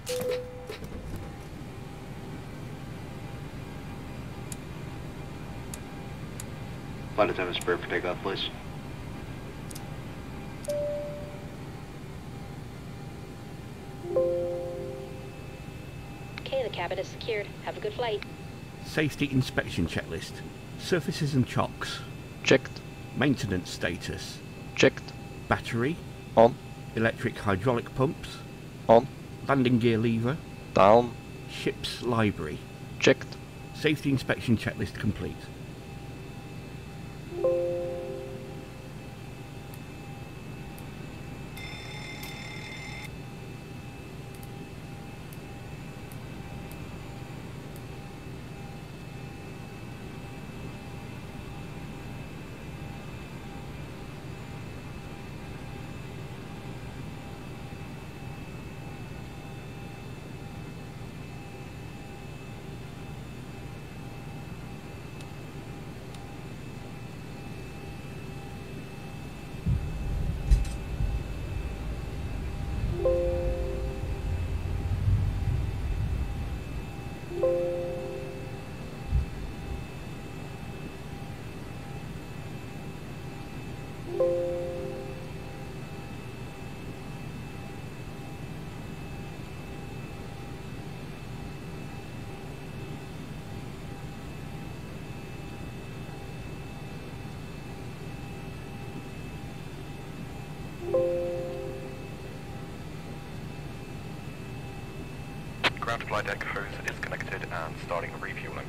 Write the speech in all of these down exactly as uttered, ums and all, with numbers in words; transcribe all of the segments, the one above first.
Flight attendant spur for takeoff, please. Okay, the cabin is secured. Have a good flight. Safety inspection checklist. Surfaces and chocks. Checked. Maintenance status. Checked. Battery. On. Electric hydraulic pumps. On. Landing gear lever. Down. Ship's library. Checked. Safety inspection checklist complete. Ground flight deck hose is connected and starting refueling.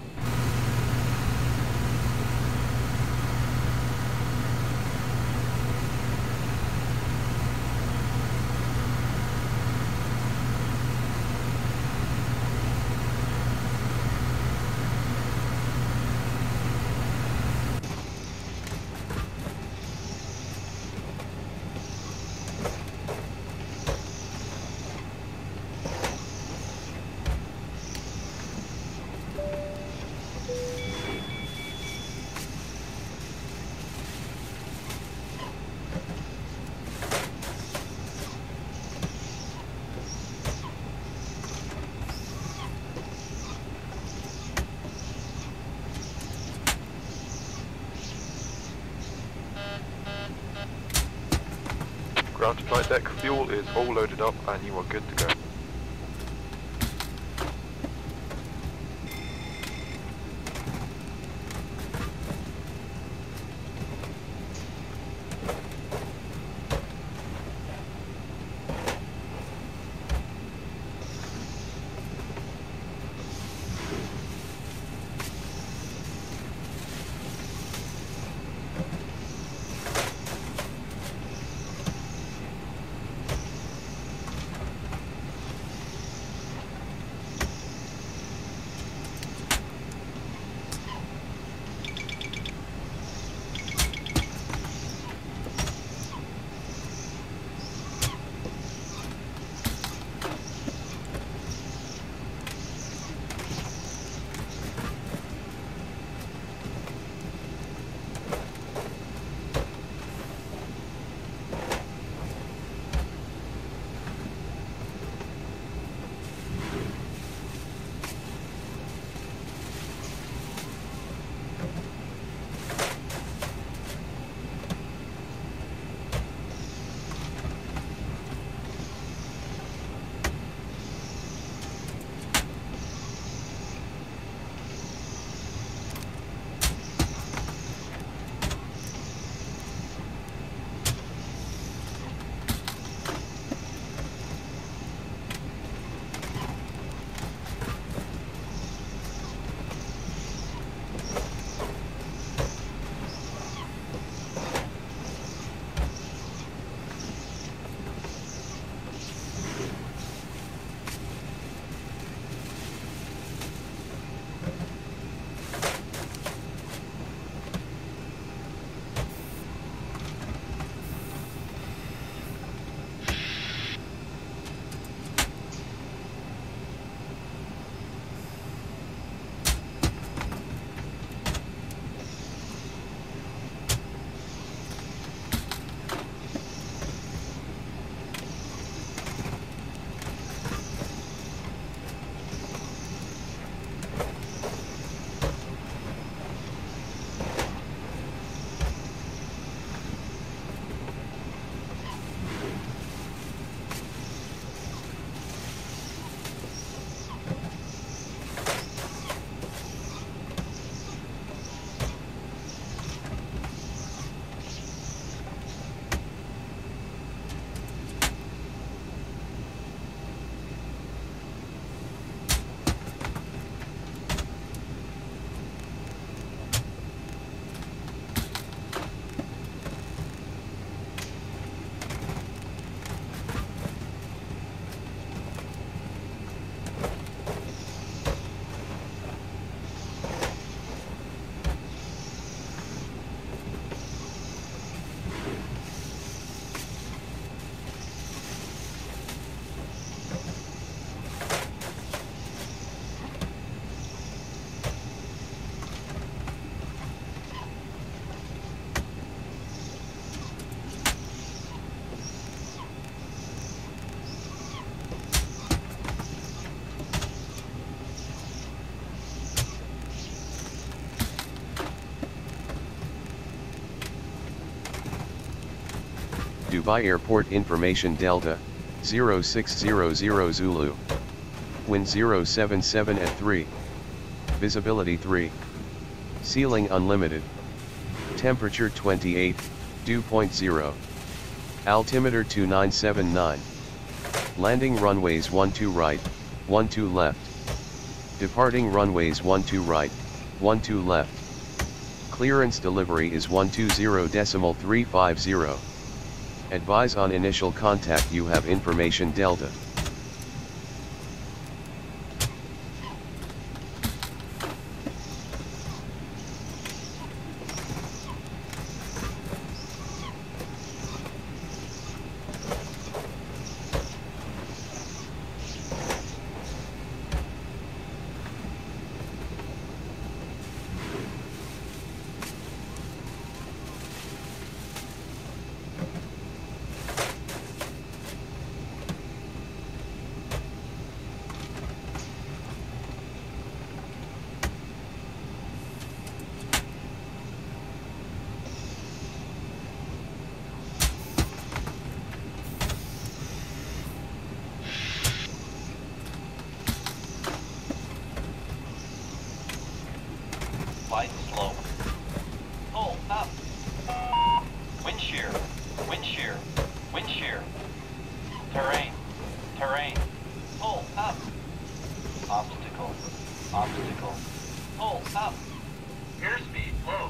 Ground to flight deck, fuel is all loaded up and you are good to go. Dubai Airport information Delta, zero six zero zero Zulu. Wind zero seven seven at three. Visibility three. Ceiling unlimited. Temperature twenty-eight, dew point zero. Altimeter two nine seven nine. Landing runways one two right, one two left. Departing runways one two right, one two left. Clearance delivery is one two zero decimal three five zero. Advise on initial contact you have information Delta. Light slow. Pull up. Wind shear. Wind shear. Wind shear. Terrain. Terrain. Pull up. Obstacle. Obstacle. Pull up. Airspeed low.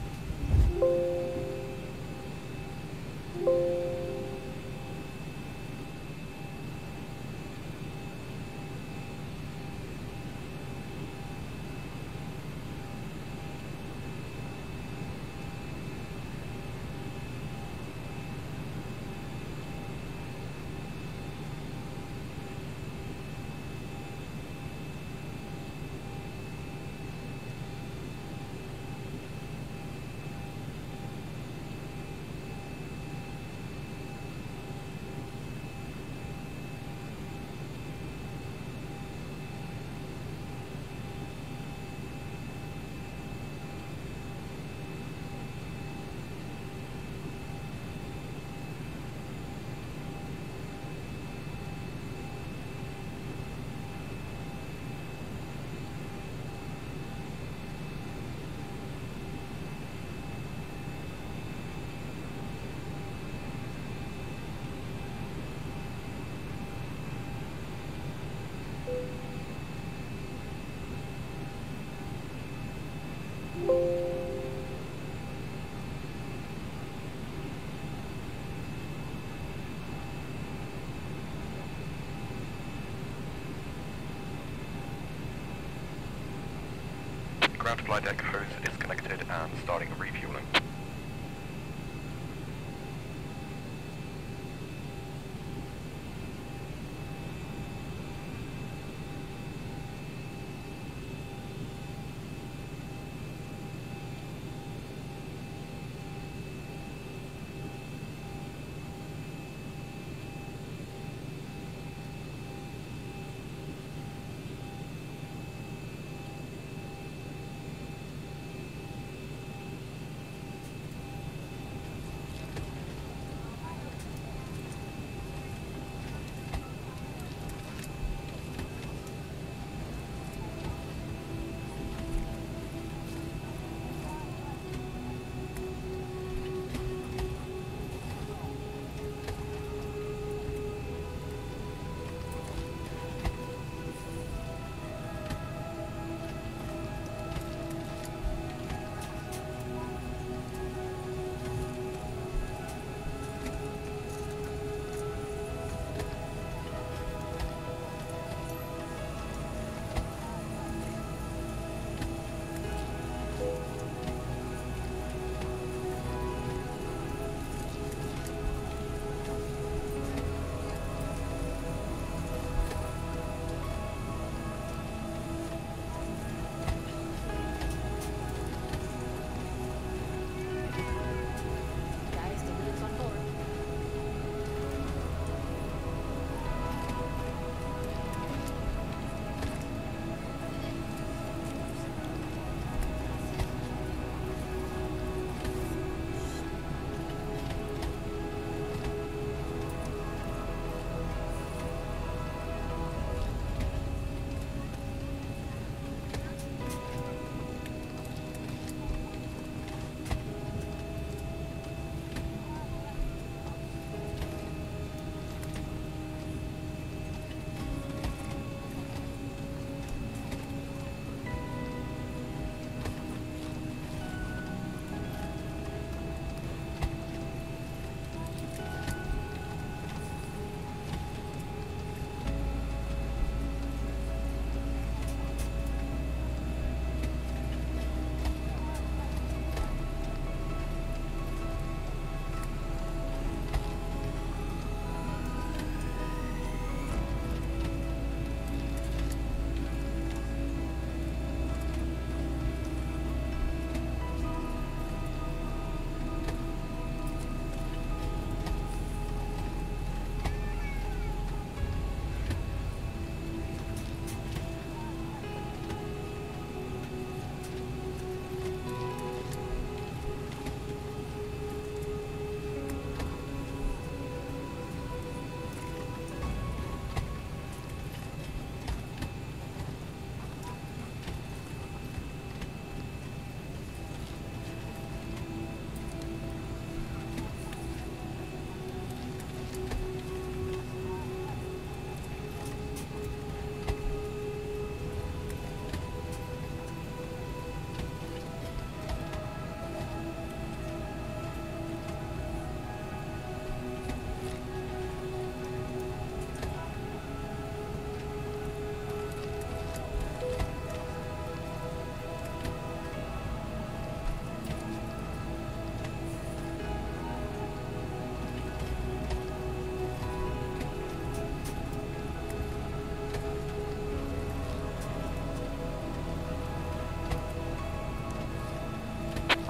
Ground flight deck hose is connected and starting refueling.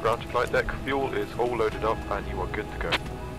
Ground to flight deck, fuel is all loaded up and you are good to go.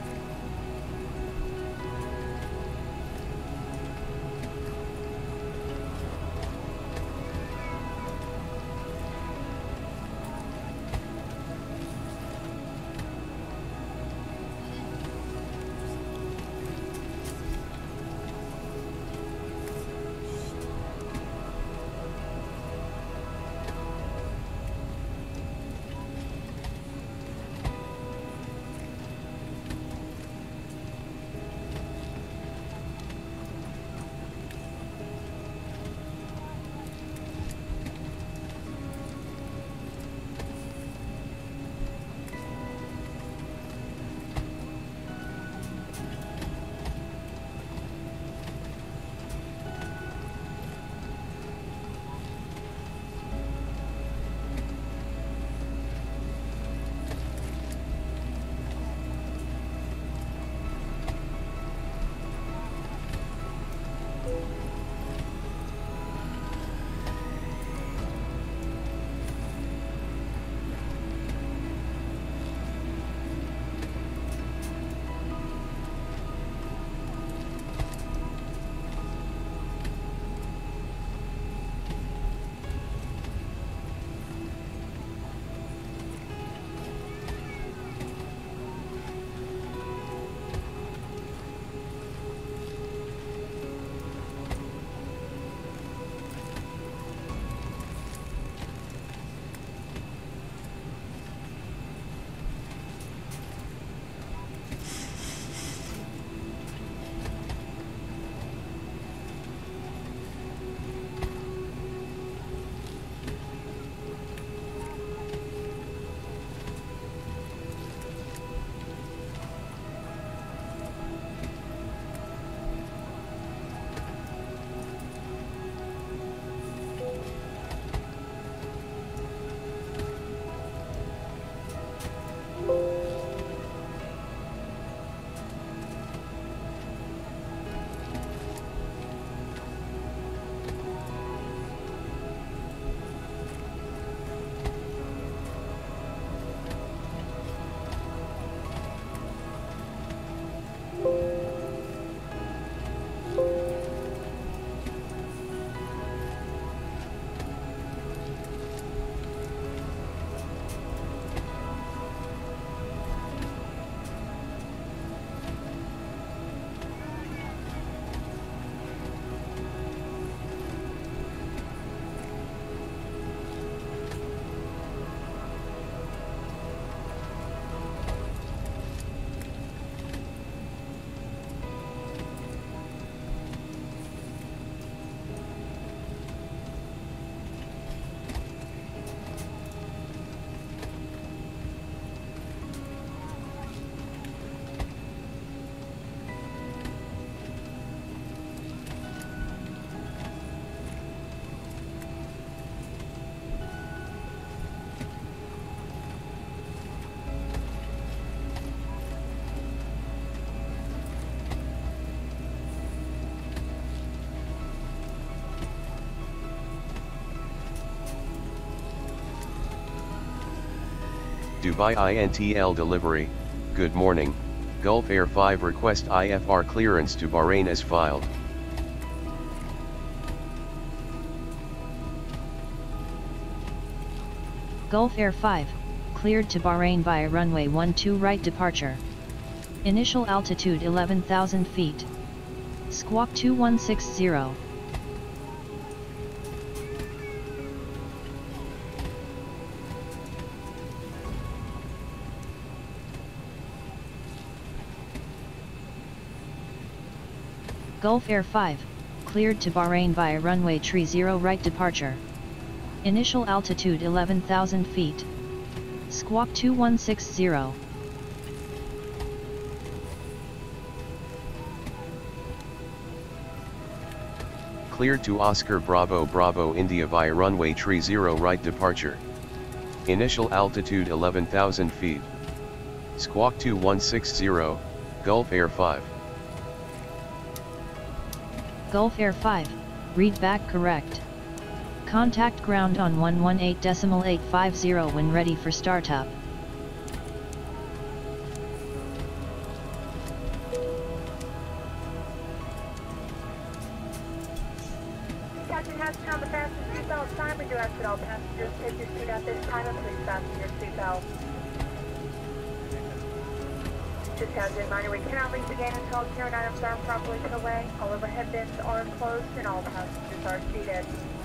Dubai I N T L delivery, good morning, Gulf Air five request I F R clearance to Bahrain as filed. Gulf Air five, cleared to Bahrain via runway one two right departure. Initial altitude eleven thousand feet. Squawk two one six zero. Gulf Air five, cleared to Bahrain via runway tree zero right departure. Initial altitude eleven thousand feet. Squawk two one six zero. Cleared to Oscar Bravo Bravo India via runway tree zero right departure. Initial altitude eleven thousand feet. Squawk two one six zero, Gulf Air five. Gulf Air five, read back correct. Contact ground on one one eight point eight five zero when ready for startup. At this time, please fasten your seatbelt. Just as a reminder, we cannot leave the gate until carrying items are properly put away. All overhead bins are closed and all passengers are seated.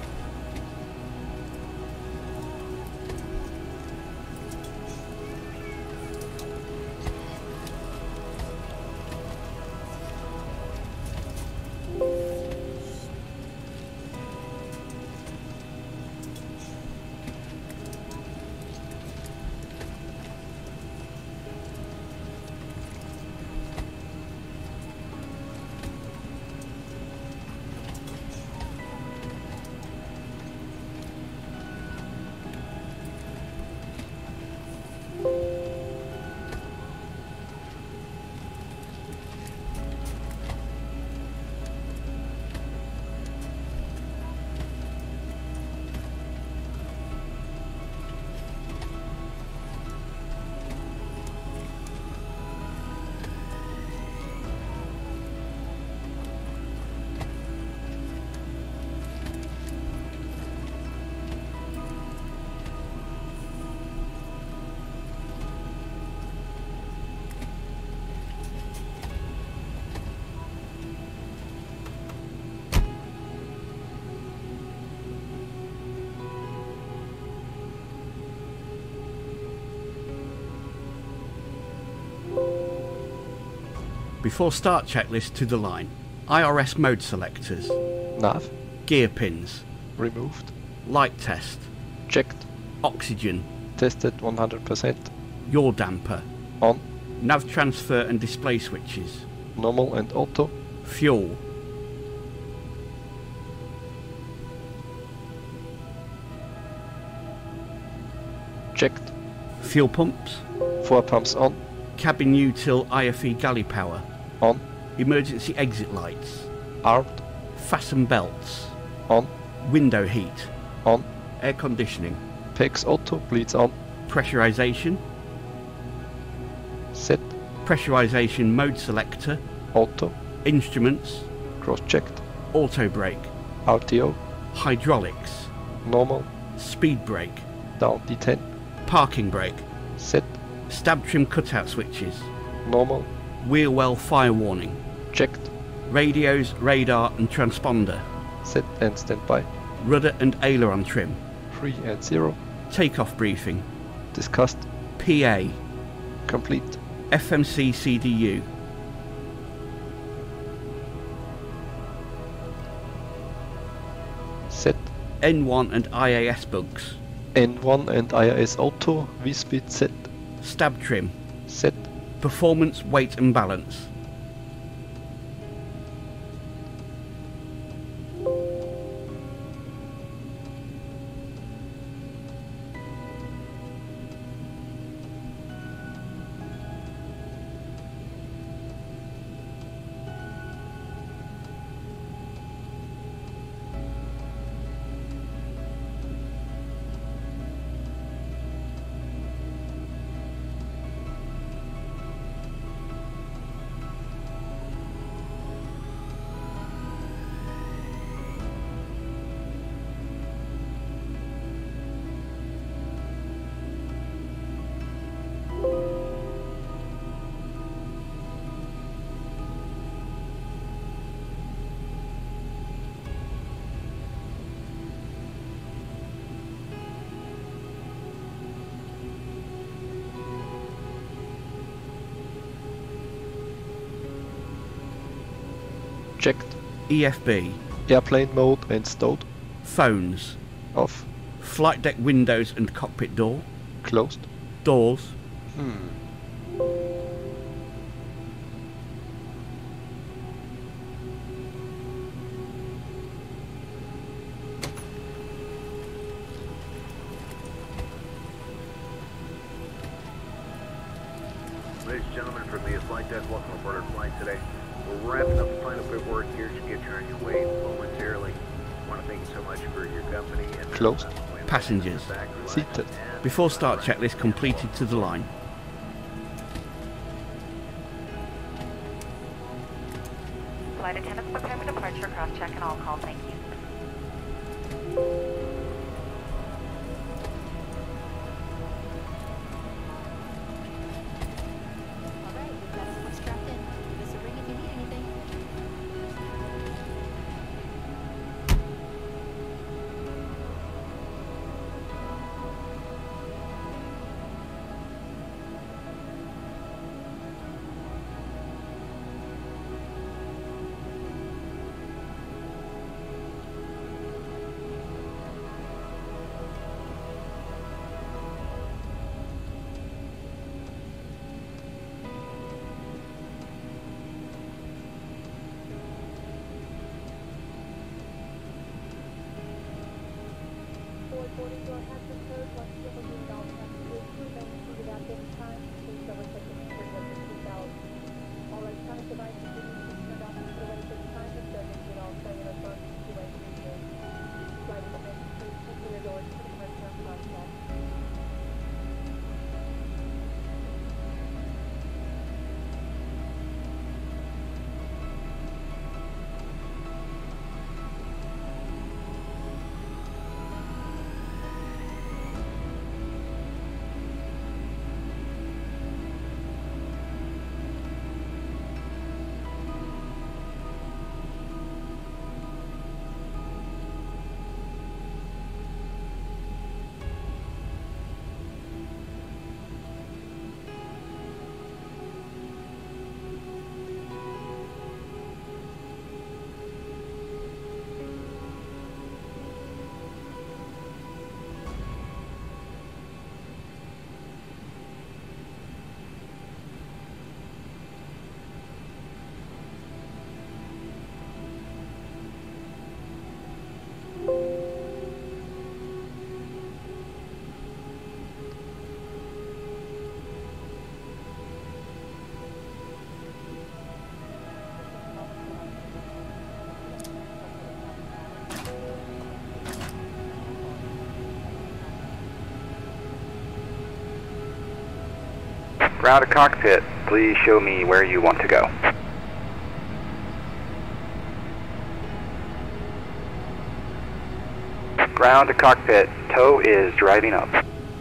Before start checklist to the line. I R S mode selectors. Nav. Gear pins. Removed. Light test. Checked. Oxygen. Tested one hundred percent. Yaw damper. On. Nav transfer and display switches. Normal and auto. Fuel. Checked. Fuel pumps. Four pumps on. Cabin util I F E galley power. On. Emergency exit lights. Armed. Fasten belts. On. Window heat. On. Air conditioning. PEX auto bleeds on. Pressurization. Set. Pressurization mode selector. Auto. Instruments. Cross-checked. Auto brake. R T O. Hydraulics. Normal. Speed brake. Down D ten. Parking brake. Set. Stab trim cutout switches. Normal. Wheel well fire warning. Checked. Radios, radar and transponder. Set and standby. Rudder and aileron trim. three and zero. Takeoff briefing. Discussed. P A. Complete. F M C C D U. Set. N one and I A S bugs. N one and I R S auto. V-speed set. Stab trim. Set. Performance, weight and balance. Checked. E F B. Airplane mode and stowed. Phones. Off. Flight deck windows and cockpit door. Closed. Doors. Hmm. Ladies and gentlemen, from the flight deck, welcome aboard our flight today. We're wrapping up the final paperwork here to get you on your way momentarily. I want to thank you so much for your company. And Closed. Passengers. Seated. Before start checklist completed to the line. Flight attendants prepare for departure, cross-check and all call, thank you. Ground to cockpit, please show me where you want to go. Ground to cockpit, tow is driving up.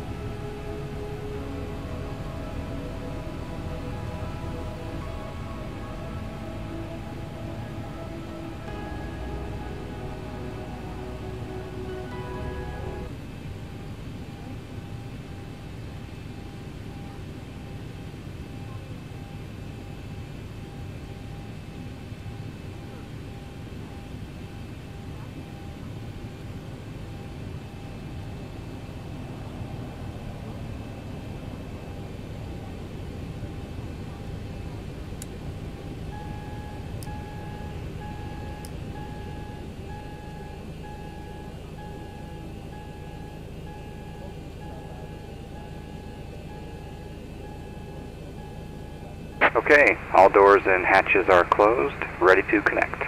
Okay, all doors and hatches are closed, ready to connect.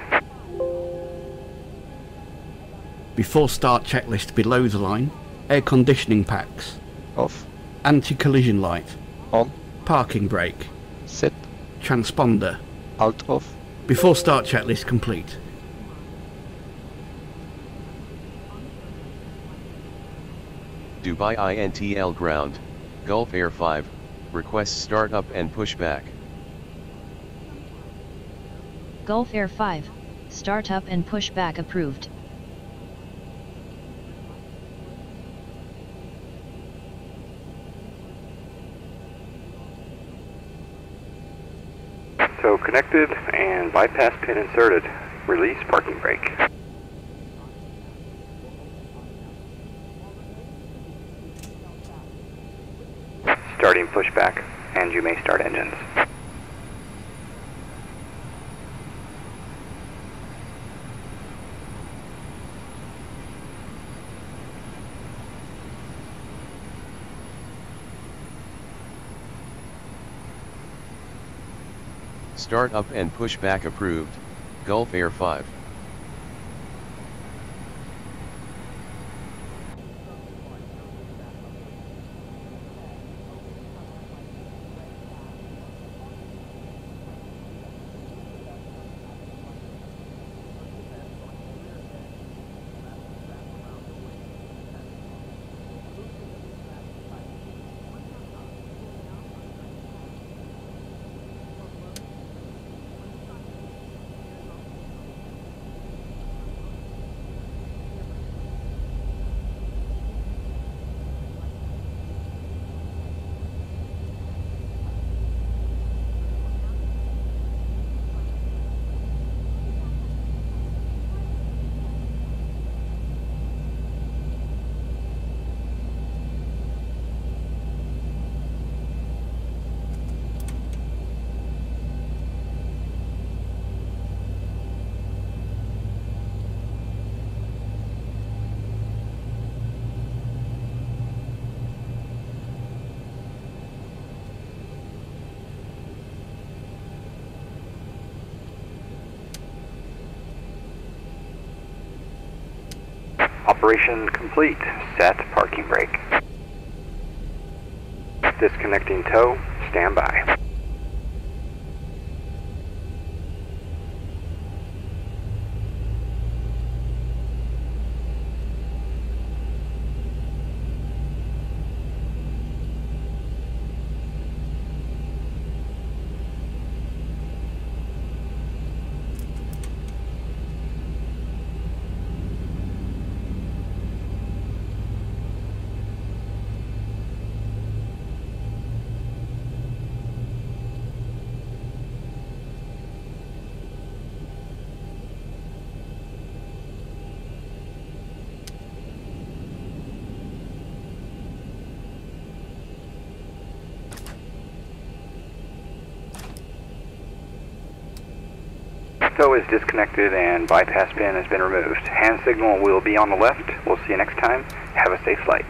Before start checklist below the line, air conditioning packs, Off. anti-collision light, On. parking brake, Set. transponder. Alt off. Before start checklist complete. Dubai I N T L ground, Gulf Air five, requests start up and push back. Gulf Air five, start up and push back approved. So connected and bypass pin inserted. Release parking brake. Starting pushback, and you may start engines. Start up and push back approved, Gulf Air five. Operation complete. Set parking brake. Disconnecting tow. Stand by. Tow is disconnected and bypass pin has been removed. Hand signal will be on the left. We'll see you next time. Have a safe flight.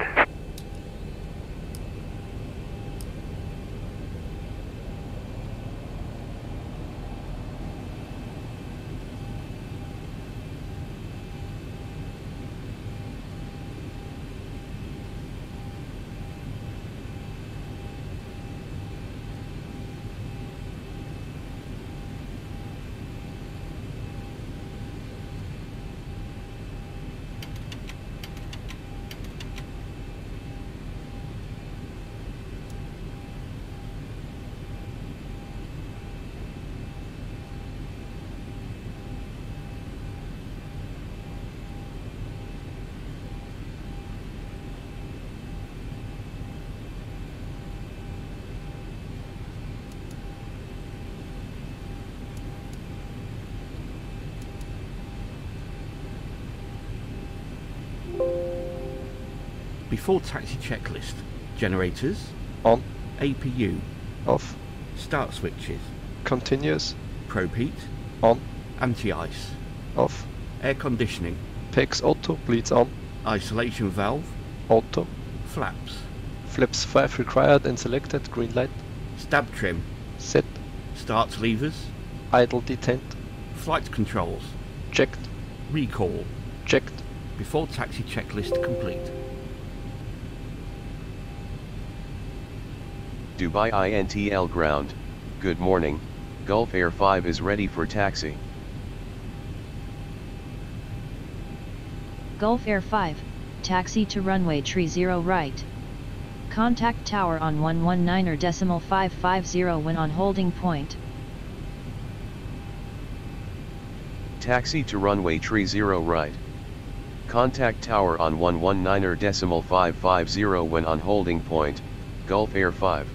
Before taxi checklist. Generators. On. A P U. Off. Start switches. Continuous. Probe heat. On. Anti-ice. Off. Air conditioning. P E X auto, bleeds on. Isolation valve. Auto. Flaps. Flaps five required and selected, green light. Stab trim. Set. Start levers. Idle detent. Flight controls. Checked. Recall. Checked. Before taxi checklist complete. Dubai I N T L ground. Good morning. Gulf Air five is ready for taxi. Gulf Air five, taxi to runway tree zero right. Contact tower on one one nine or decimal five five zero when on holding point. Taxi to runway tree zero right. Contact tower on one one nine or decimal five five zero when on holding point, Gulf Air five.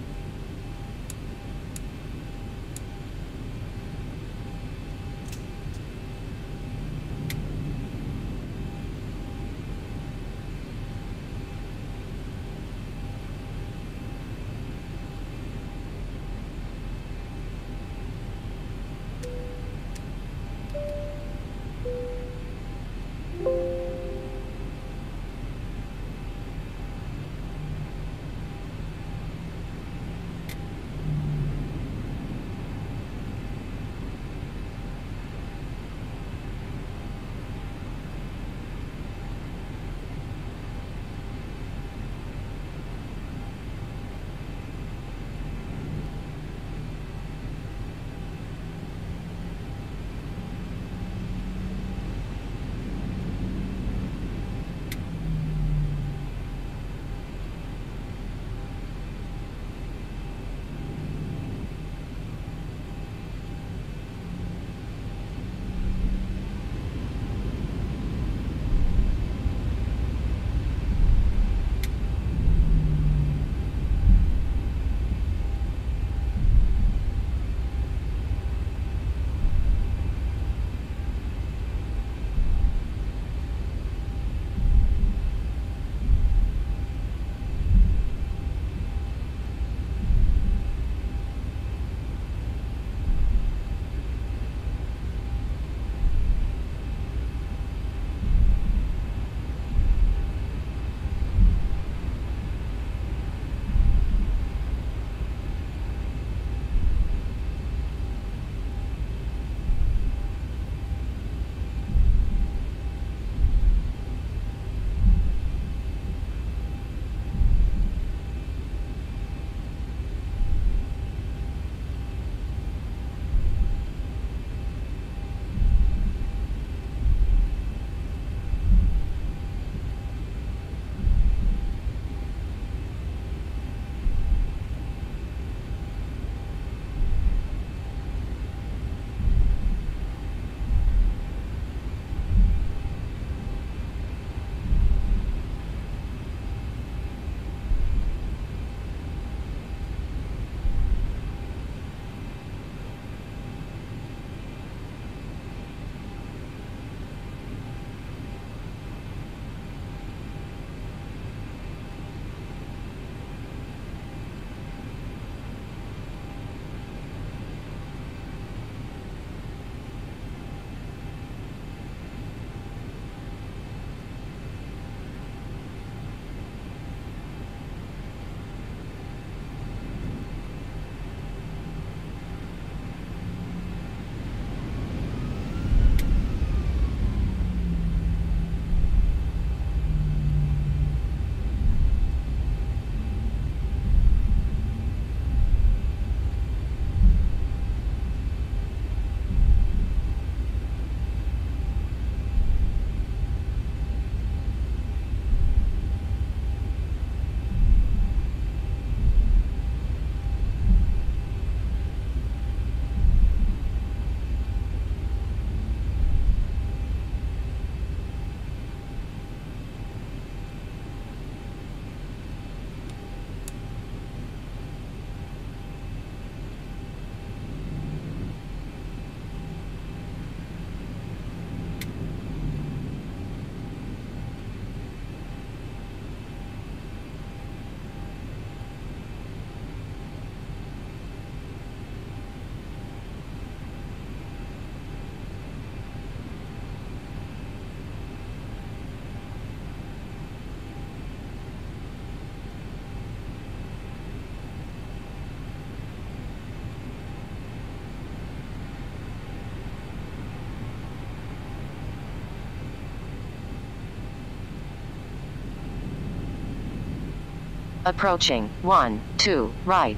Approaching, one, two, right.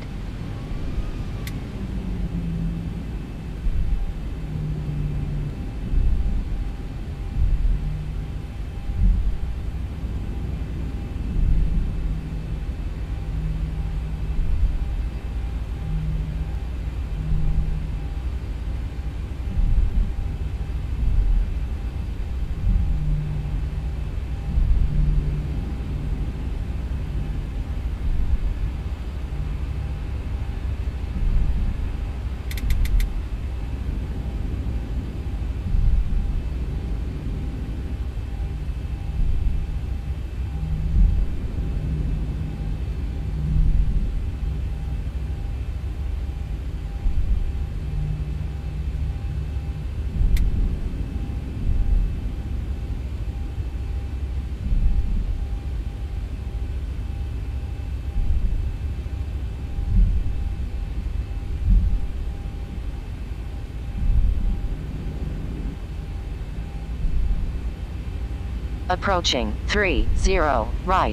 Approaching, three, zero, right.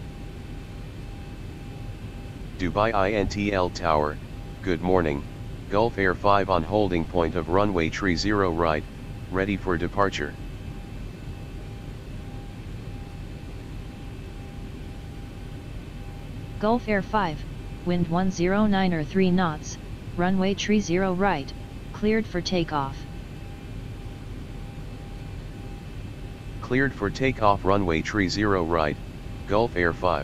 Dubai I N T L Tower, good morning, Gulf Air five on holding point of runway tree zero right, ready for departure. Gulf Air five, wind one zero nine or three knots, runway tree zero right, cleared for takeoff. Cleared for takeoff runway tree zero right, Gulf Air five.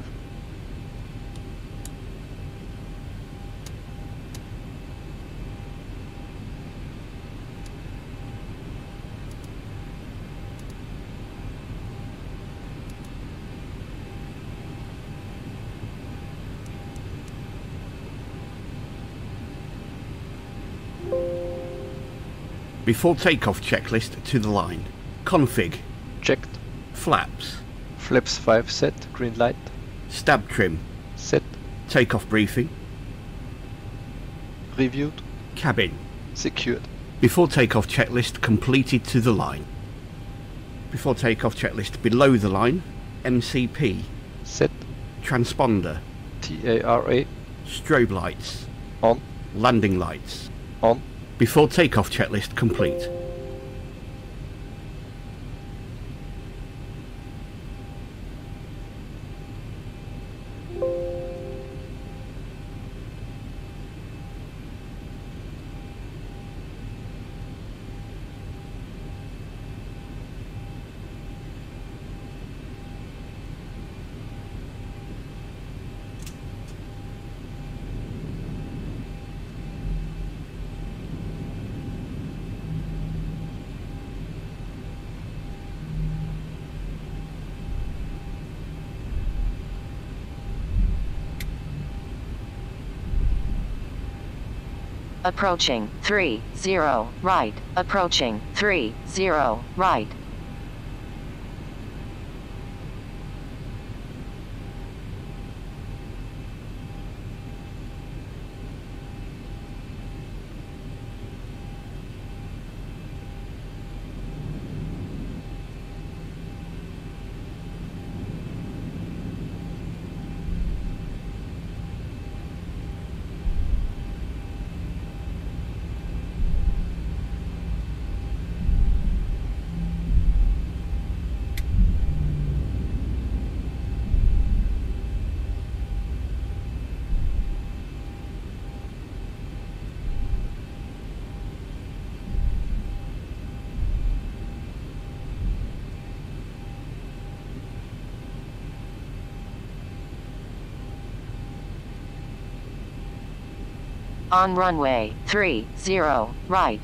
Before takeoff checklist to the line. Config. Checked. Flaps. Flaps five set, green light. Stab trim. Set. Takeoff briefing. Reviewed. Cabin. Secured. Before takeoff checklist completed to the line. Before takeoff checklist below the line. M C P. Set. Transponder. T A R A. Strobe lights. On. Landing lights. On. Before takeoff checklist complete. Approaching three zero right. Approaching three zero right. On runway three zero right.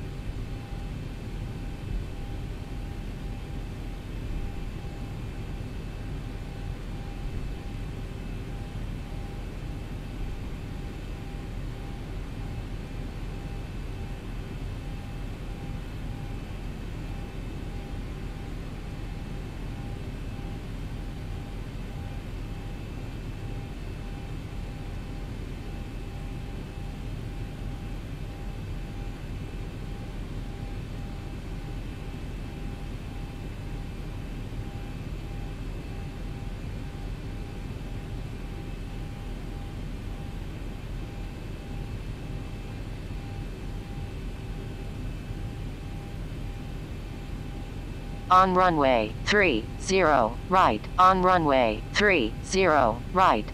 On runway three zero right. On runway three zero right.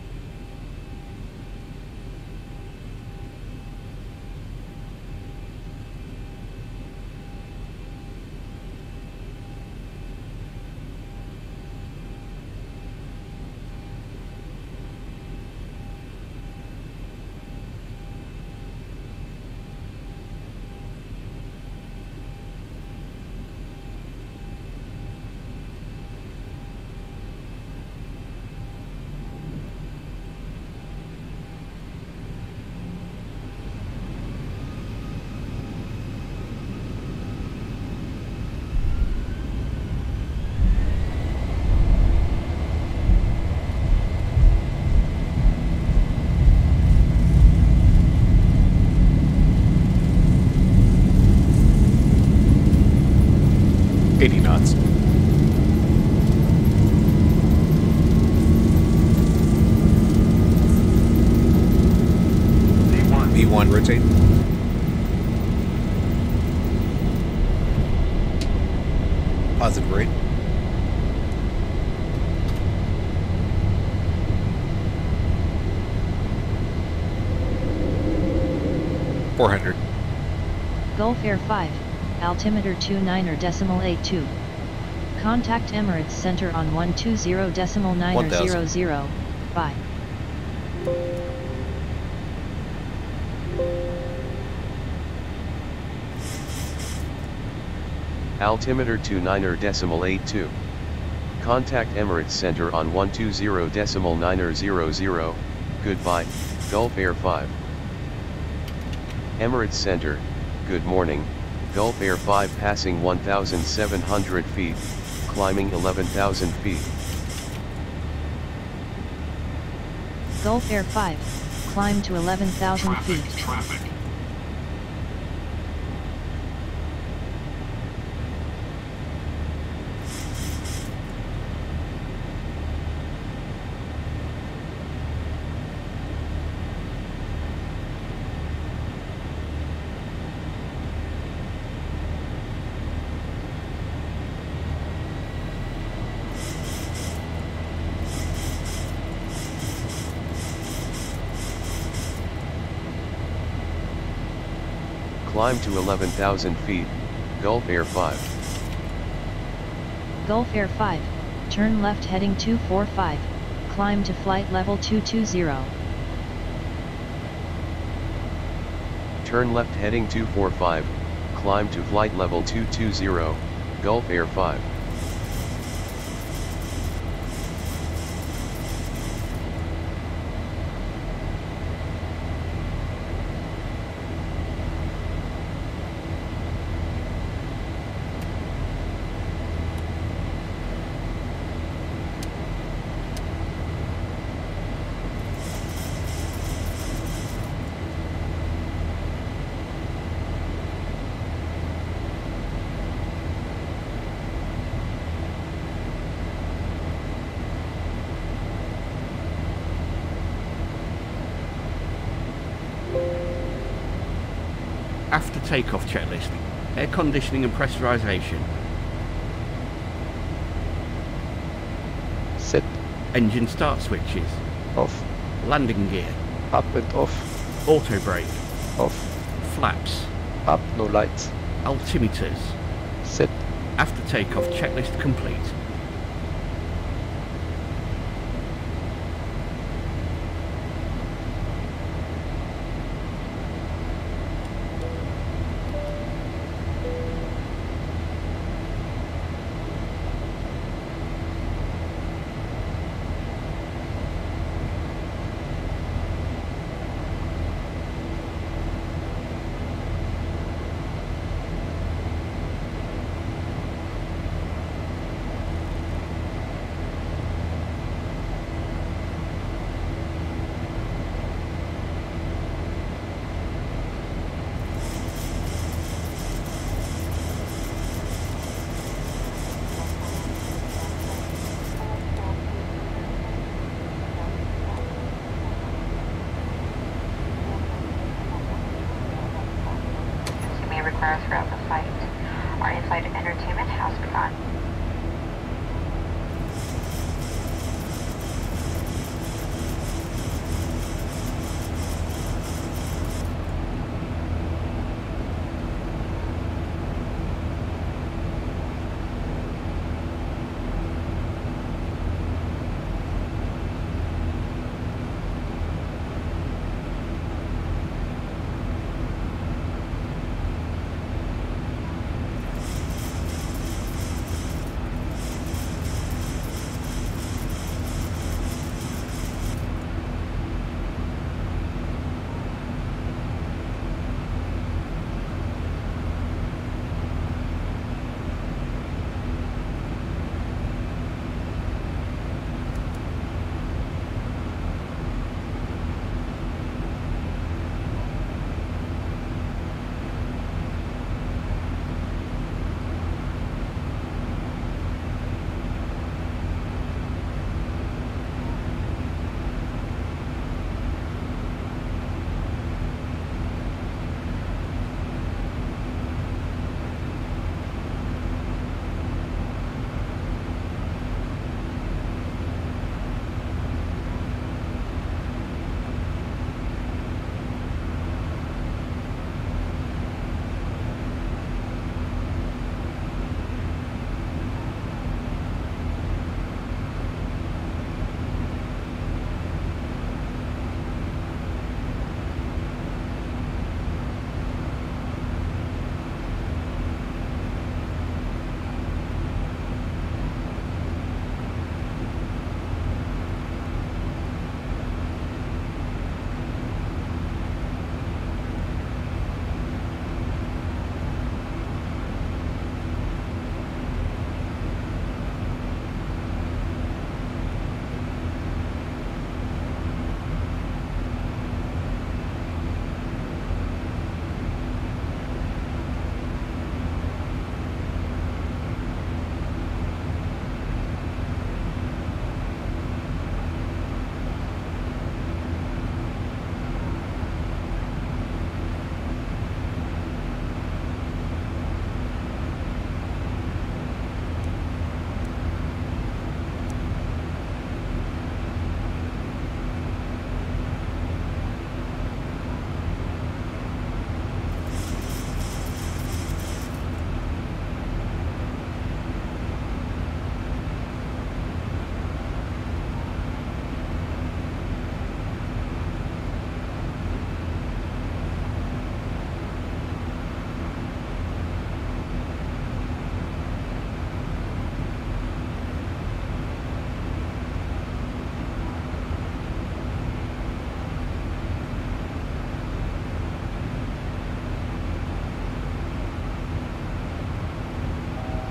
eighty knots. V one, rotate. thousand green. four hundred. Gulf Air five, altimeter two nine decimal eight two. Contact Emirates Center on one two zero decimal nine zero zero. Bye. Altimeter two nine decimal eight two. Contact Emirates Center on one two zero decimal nine zero zero. Goodbye, Gulf Air five. Emirates Center, good morning, Gulf Air five passing one thousand seven hundred feet, climbing eleven thousand feet. Gulf Air five, climb to eleven thousand feet. Traffic. Climb to eleven thousand feet, Gulf Air five. Gulf Air five, turn left heading two four five, climb to flight level two two zero. Turn left heading two four five, climb to flight level two two zero, Gulf Air five. After takeoff checklist, air conditioning and pressurization. Set. Engine start switches. Off. Landing gear. Up and off. Auto brake. Off. Flaps. Up, no lights. Altimeters. Set. After takeoff checklist complete. Throughout the flight. Our in-flight entertainment has begun.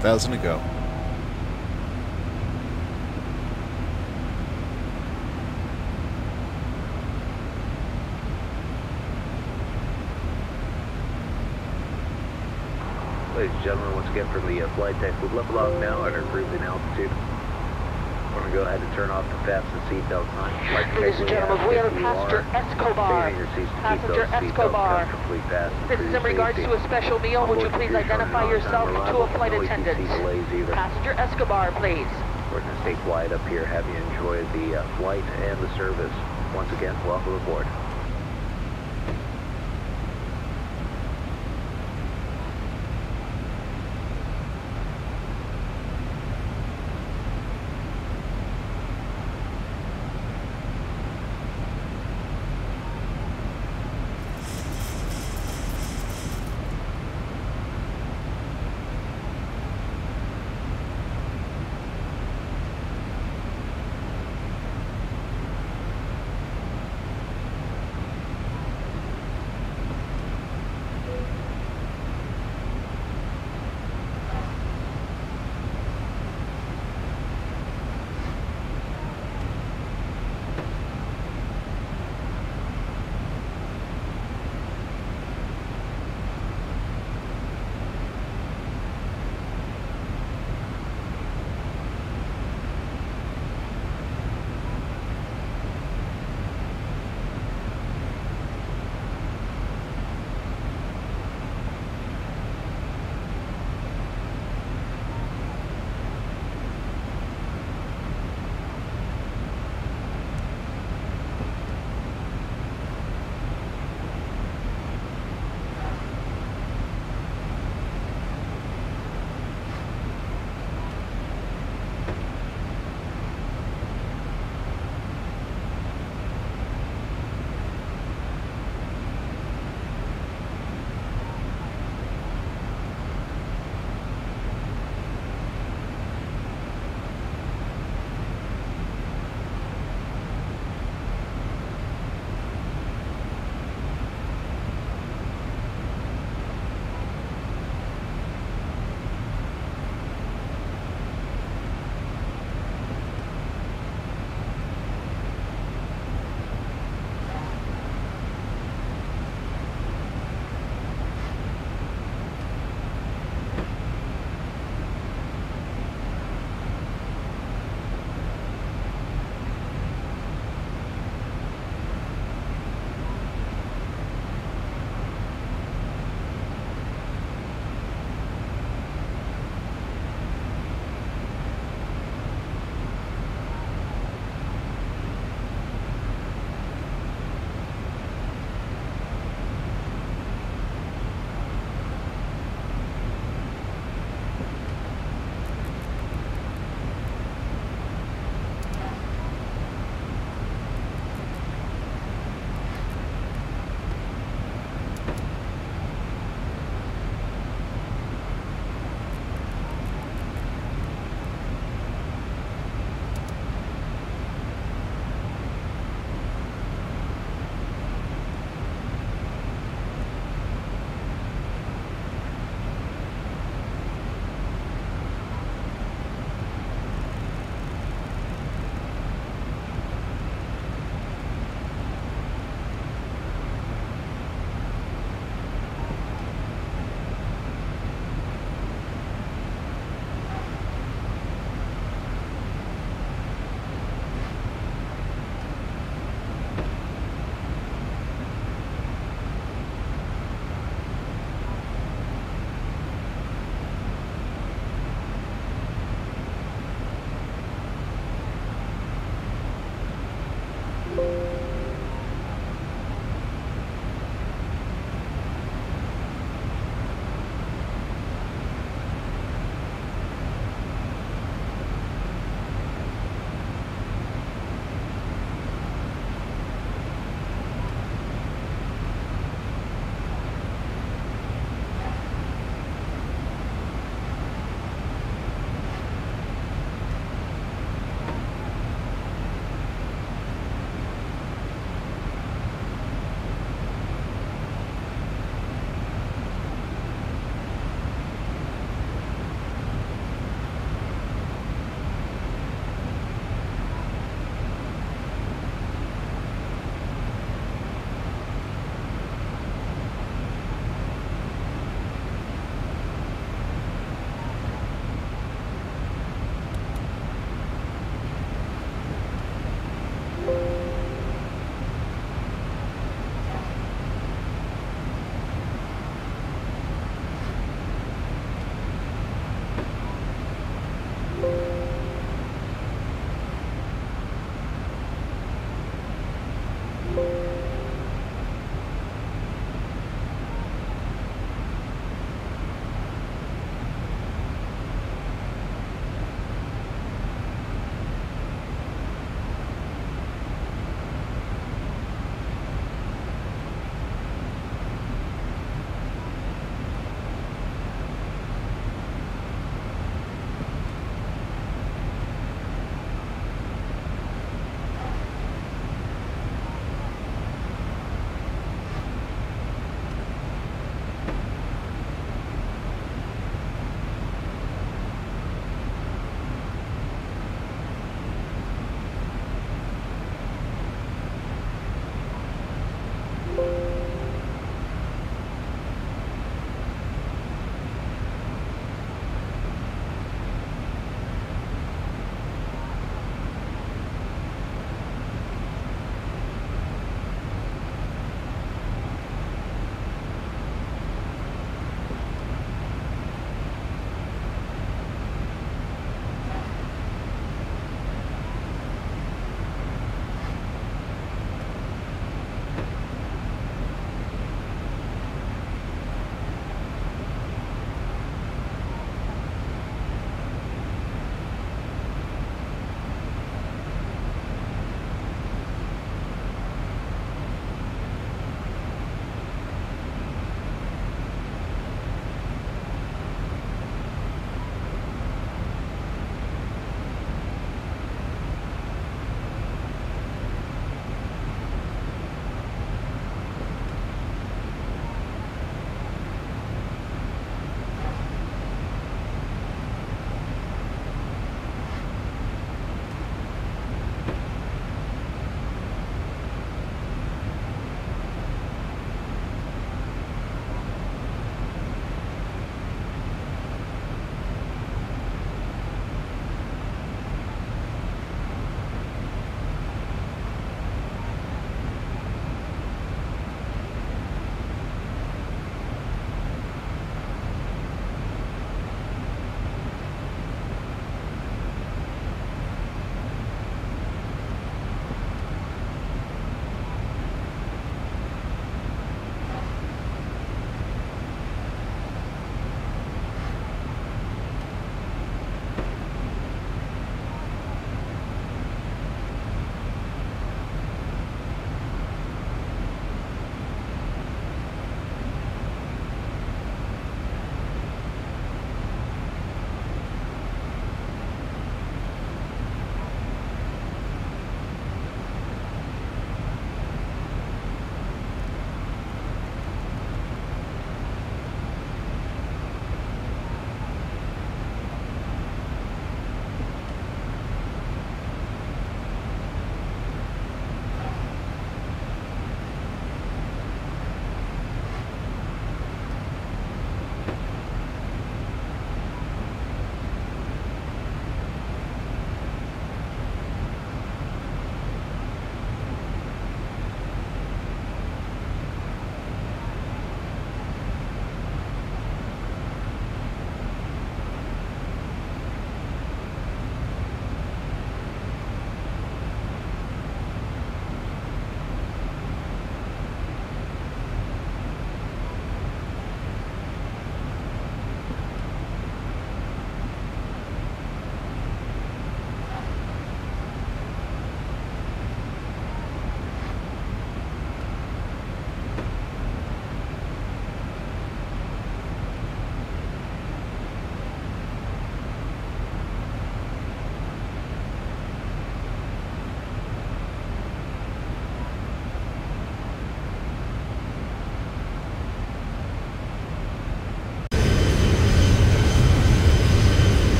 thousand to go. Ladies and gentlemen, once again from the uh, flight deck, we've leveled off now at our cruising altitude. We're going to go ahead and turn off the fasten seatbelt sign. Like Ladies and gentlemen, we have Passenger Escobar. Passenger Escobar. This is in regards to a special meal. Would you please identify yourself to a flight attendant? Passenger Escobar, please. We're going to stay quiet up here, have you enjoy the uh, flight and the service. Once again, welcome aboard.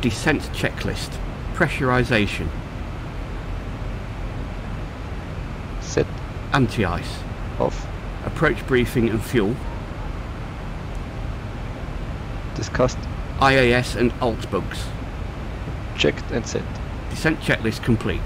Descent checklist. Pressurization. Set. Anti-ice. Off. Approach briefing and fuel. Discussed. I A S and alt bugs. Checked and set. Descent checklist complete.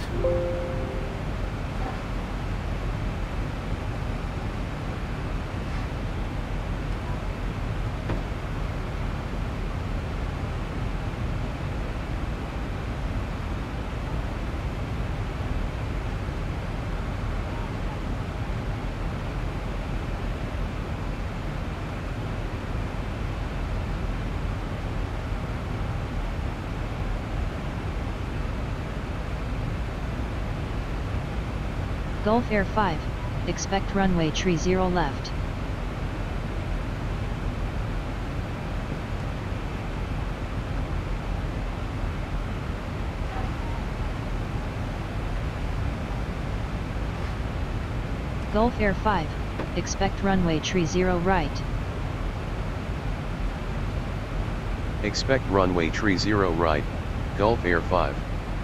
Gulf Air five, expect runway tree zero left. Gulf Air five, expect runway tree zero right. Expect runway tree zero right, Gulf Air five.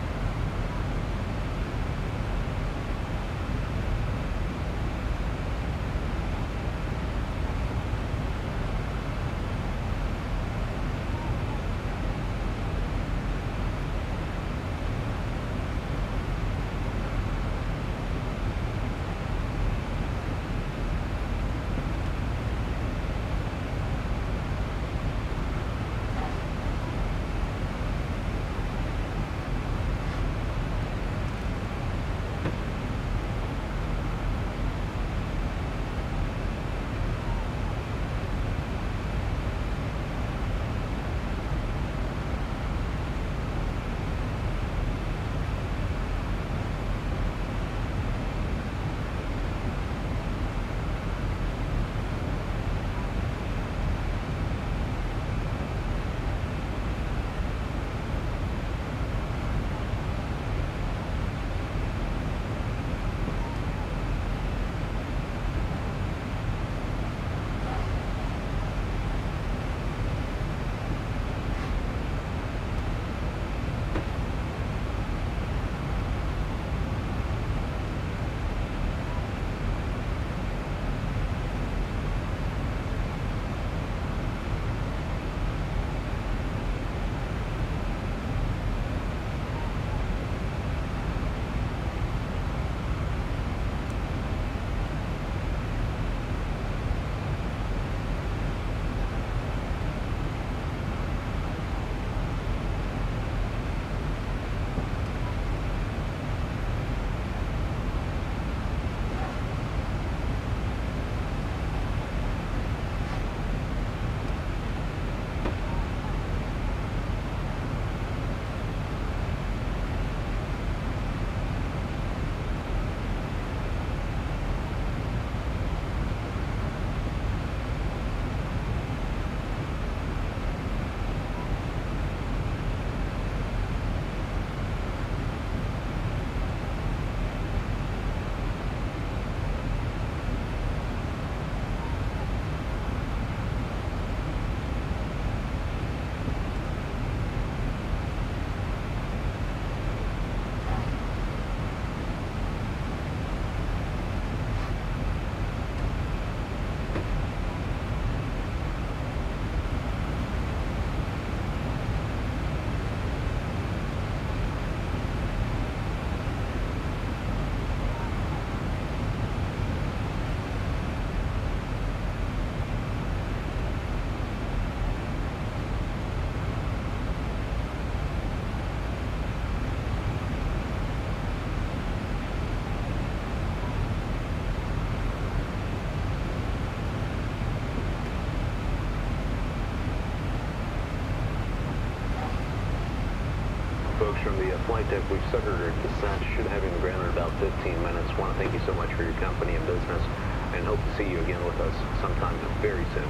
Folks from the uh, flight deck, we've started our descent. Should have him grounded in about fifteen minutes. Want to thank you so much for your company and business, and hope to see you again with us sometime very soon.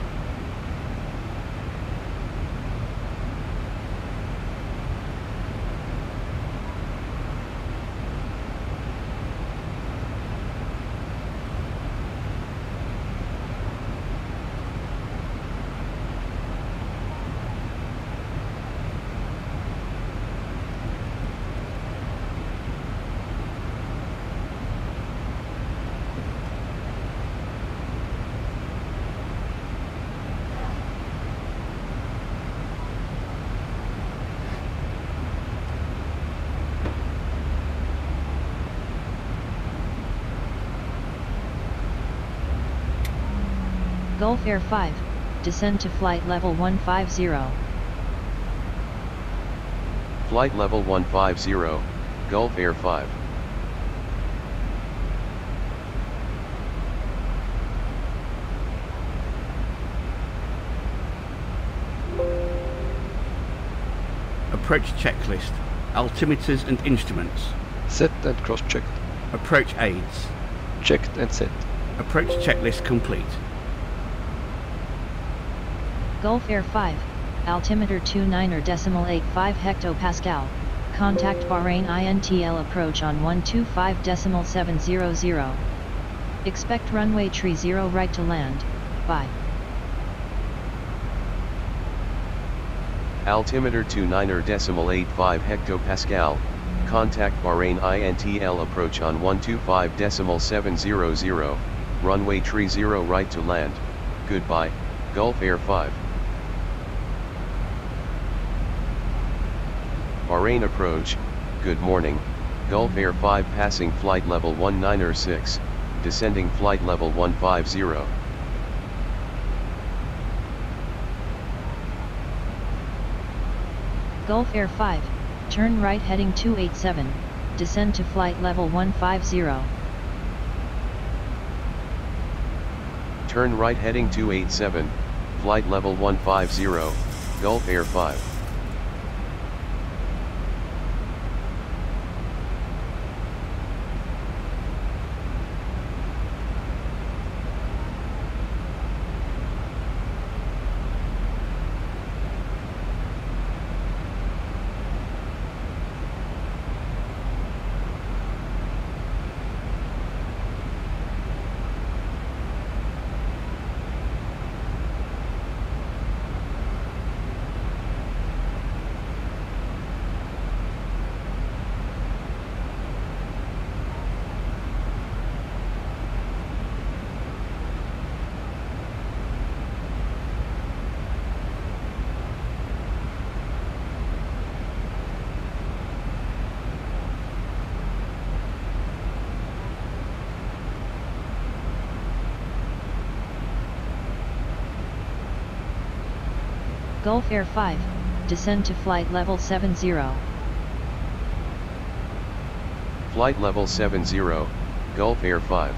Gulf Air five, descend to flight level one five zero. Flight level one five zero, Gulf Air five. Approach checklist. Altimeters and instruments. Set and cross-checked. Approach aids. Checked and set. Approach checklist complete. Gulf Air five, altimeter two nine decimal eight five hectopascal. Contact Bahrain I N T L approach on one two five decimal seven zero zero. Expect runway tree zero right to land. Bye. Altimeter two nine decimal eight five hectopascal. Contact Bahrain I N T L approach on one two five decimal seven zero zero. Runway tree zero right to land. Goodbye, Gulf Air five. Bahrain approach, good morning, Gulf Air five passing flight level one nine six, descending flight level one five zero. Gulf Air five, turn right heading two eight seven, descend to flight level one five zero. Turn right heading two eight seven, flight level one five zero, Gulf Air five. Gulf Air five, descend to flight level seven zero. Flight level seven zero, Gulf Air five.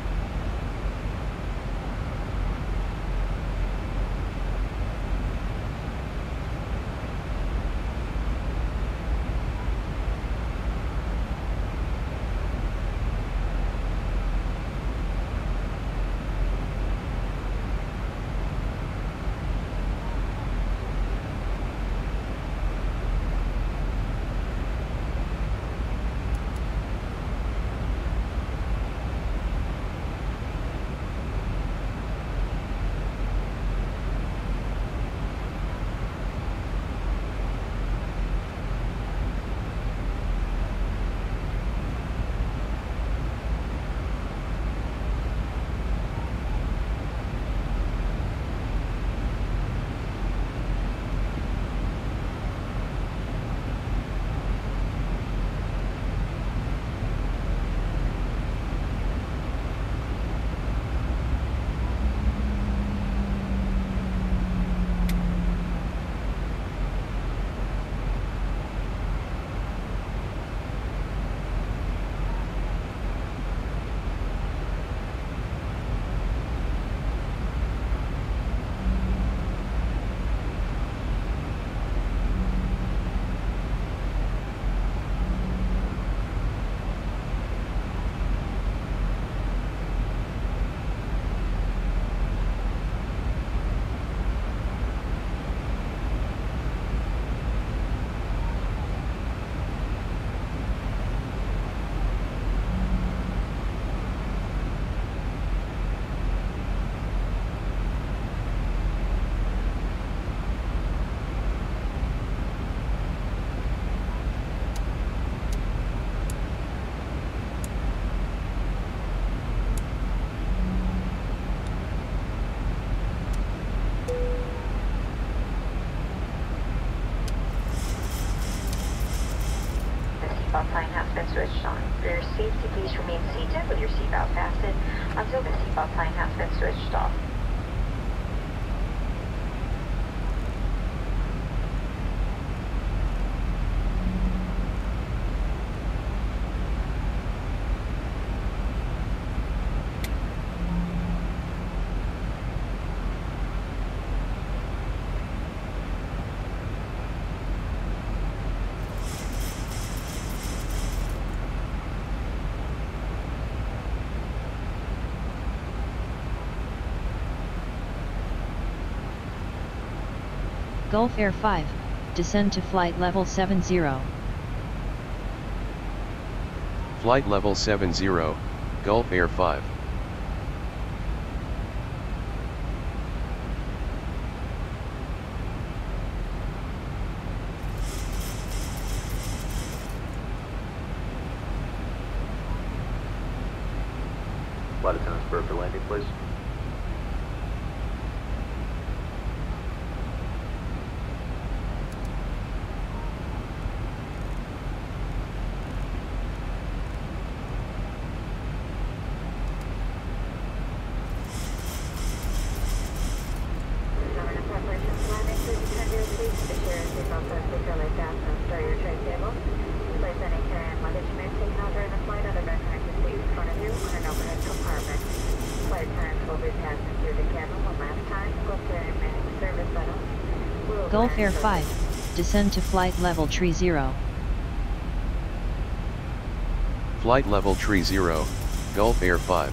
seatbelt sign has been switched on. For your safety, please remain seated with your seatbelt fastened until the seatbelt sign has been switched off. Gulf Air five, descend to flight level seven zero. Flight level seven zero, Gulf Air five. Flight attendants, prepare for landing, please. Gulf Air five, descend to flight level tree zero. Flight level tree zero, Gulf Air five.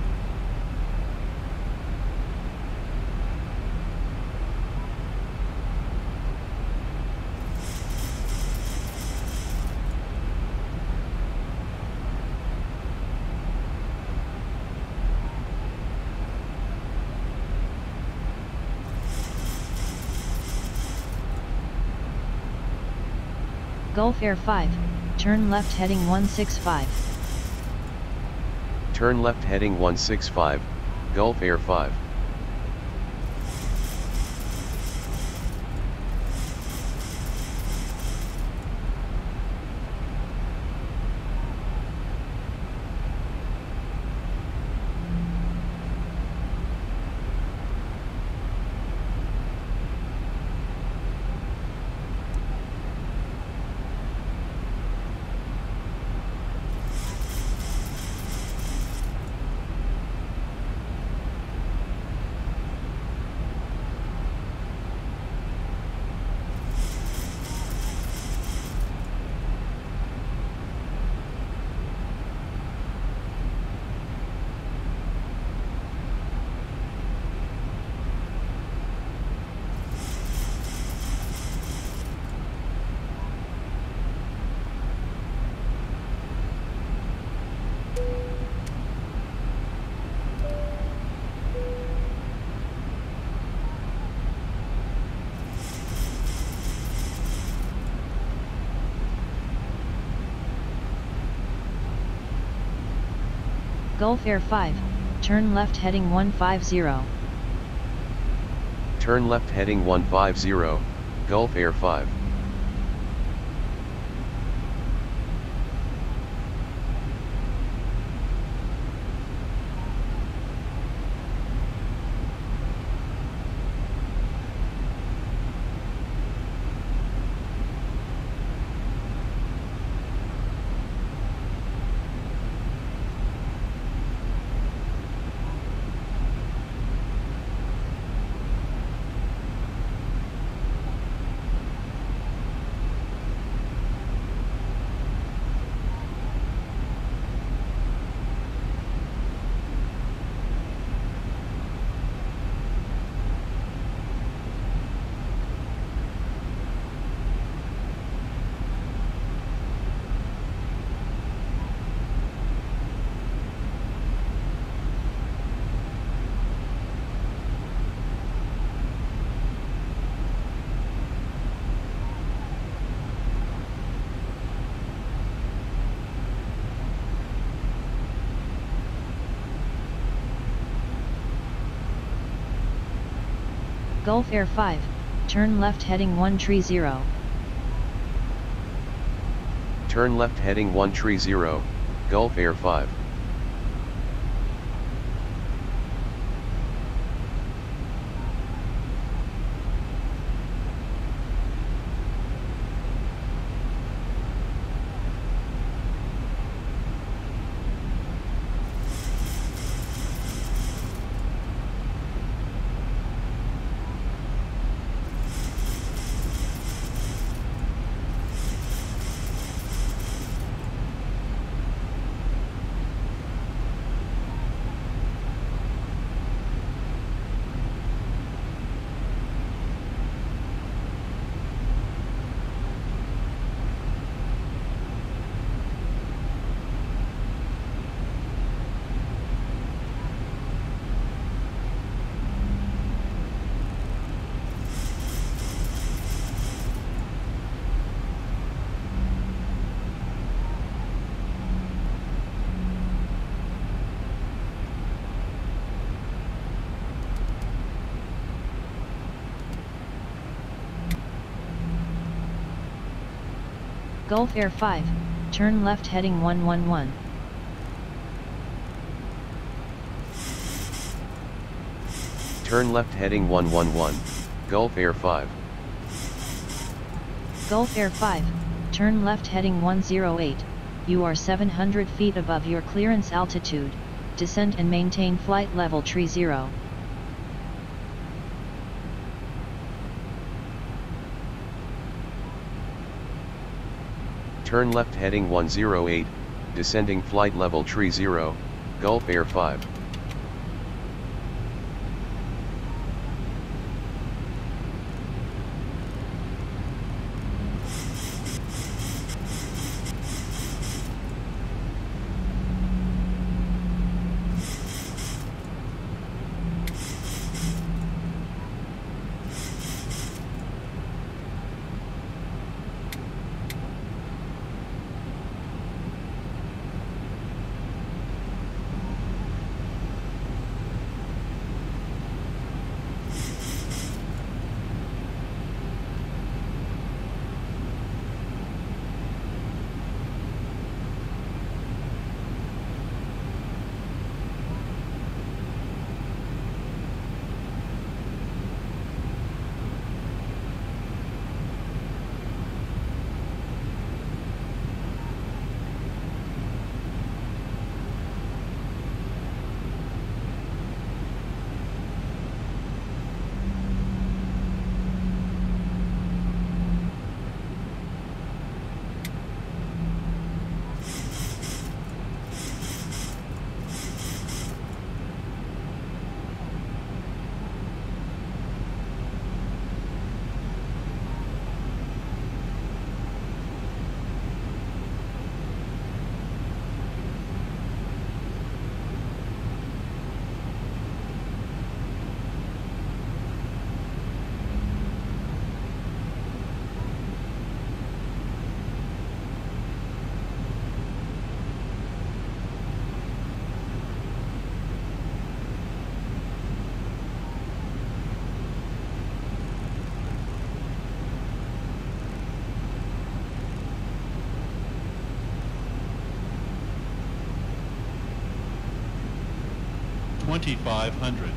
Gulf Air five, turn left heading one six five. Turn left heading one six five, Gulf Air five. Gulf Air five, turn left heading one five zero. Turn left heading one five zero, Gulf Air five. Gulf Air five, turn left heading one tree zero. Turn left heading one tree zero, Gulf Air five. Gulf Air five, turn left heading one one one. Turn left heading one one one, Gulf Air five. Gulf Air five, turn left heading one zero eight, you are seven hundred feet above your clearance altitude, descend and maintain flight level tree zero. Turn left heading one zero eight, descending flight level tree zero, Gulf Air five. twenty-five hundred.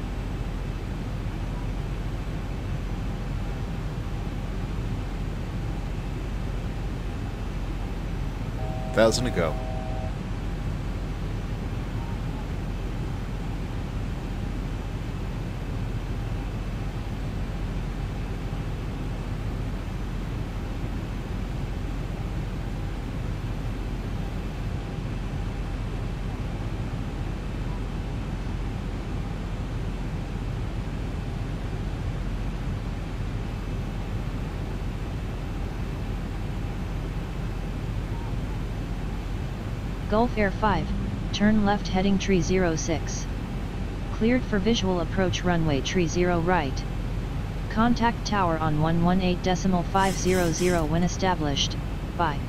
Thousand to go. Gulf Air five, turn left heading tree zero six. Cleared for visual approach runway tree zero right. Contact tower on one one eight point five zero zero when established. Bye.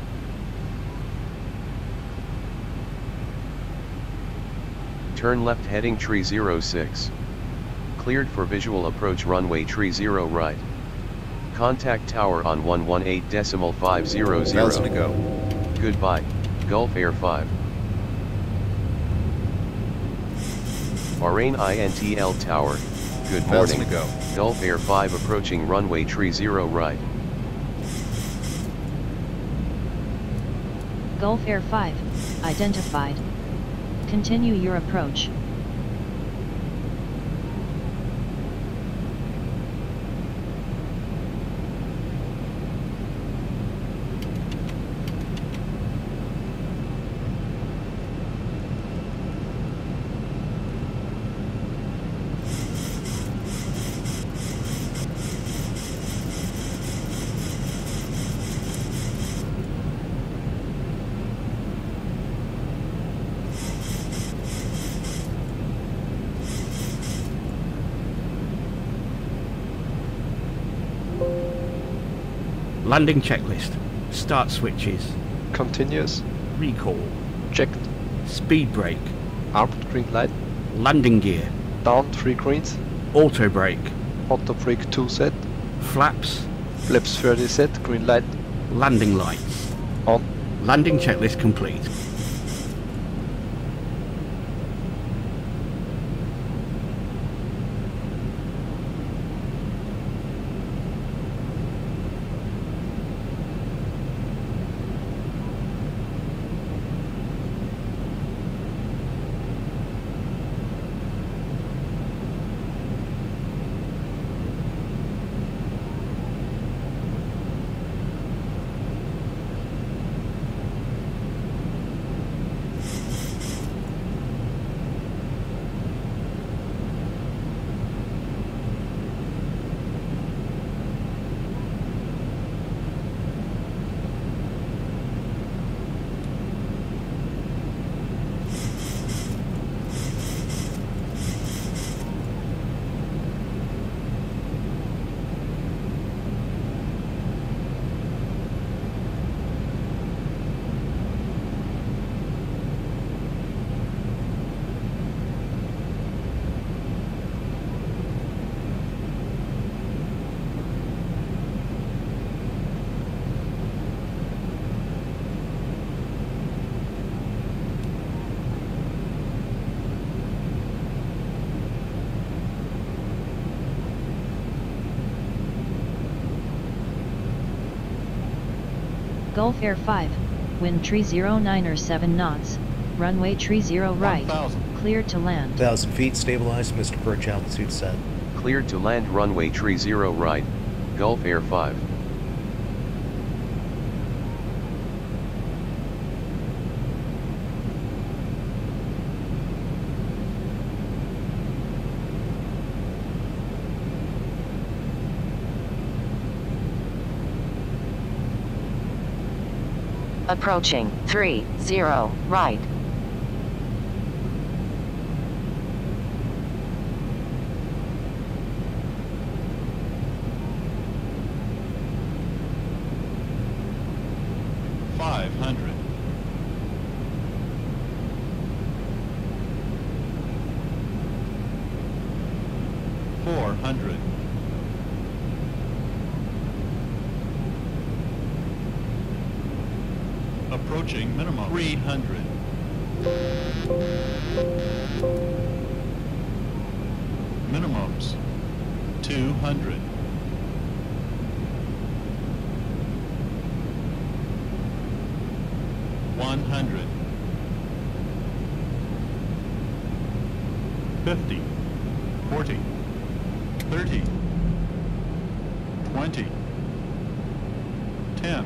Turn left heading tree zero six. Cleared for visual approach runway tree zero right. Contact tower on one one eight point five zero zero. Thousand to go. Goodbye, Gulf Air five. Bahrain I N T L Tower, good morning. To go. Gulf Air five approaching runway tree zero right. Gulf Air five, identified. Continue your approach. Landing checklist. Start switches. Continuous. Recall. Checked. Speed brake. Armed green light. Landing gear. Down three greens. Auto brake. Auto brake two set. Flaps. Flaps thirty set, green light. Landing lights. Landing checklist complete. Gulf Air five, wind tree zero nine or seven knots, runway tree zero right, cleared to land. one thousand feet, stabilized, Mister Perch, altitude set. Cleared to land runway tree zero right, Gulf Air five. Approaching, three, zero, right. five hundred. four hundred. Approaching minimum three hundred. Minimums two hundred. one hundred. fifty. forty. thirty. twenty. ten.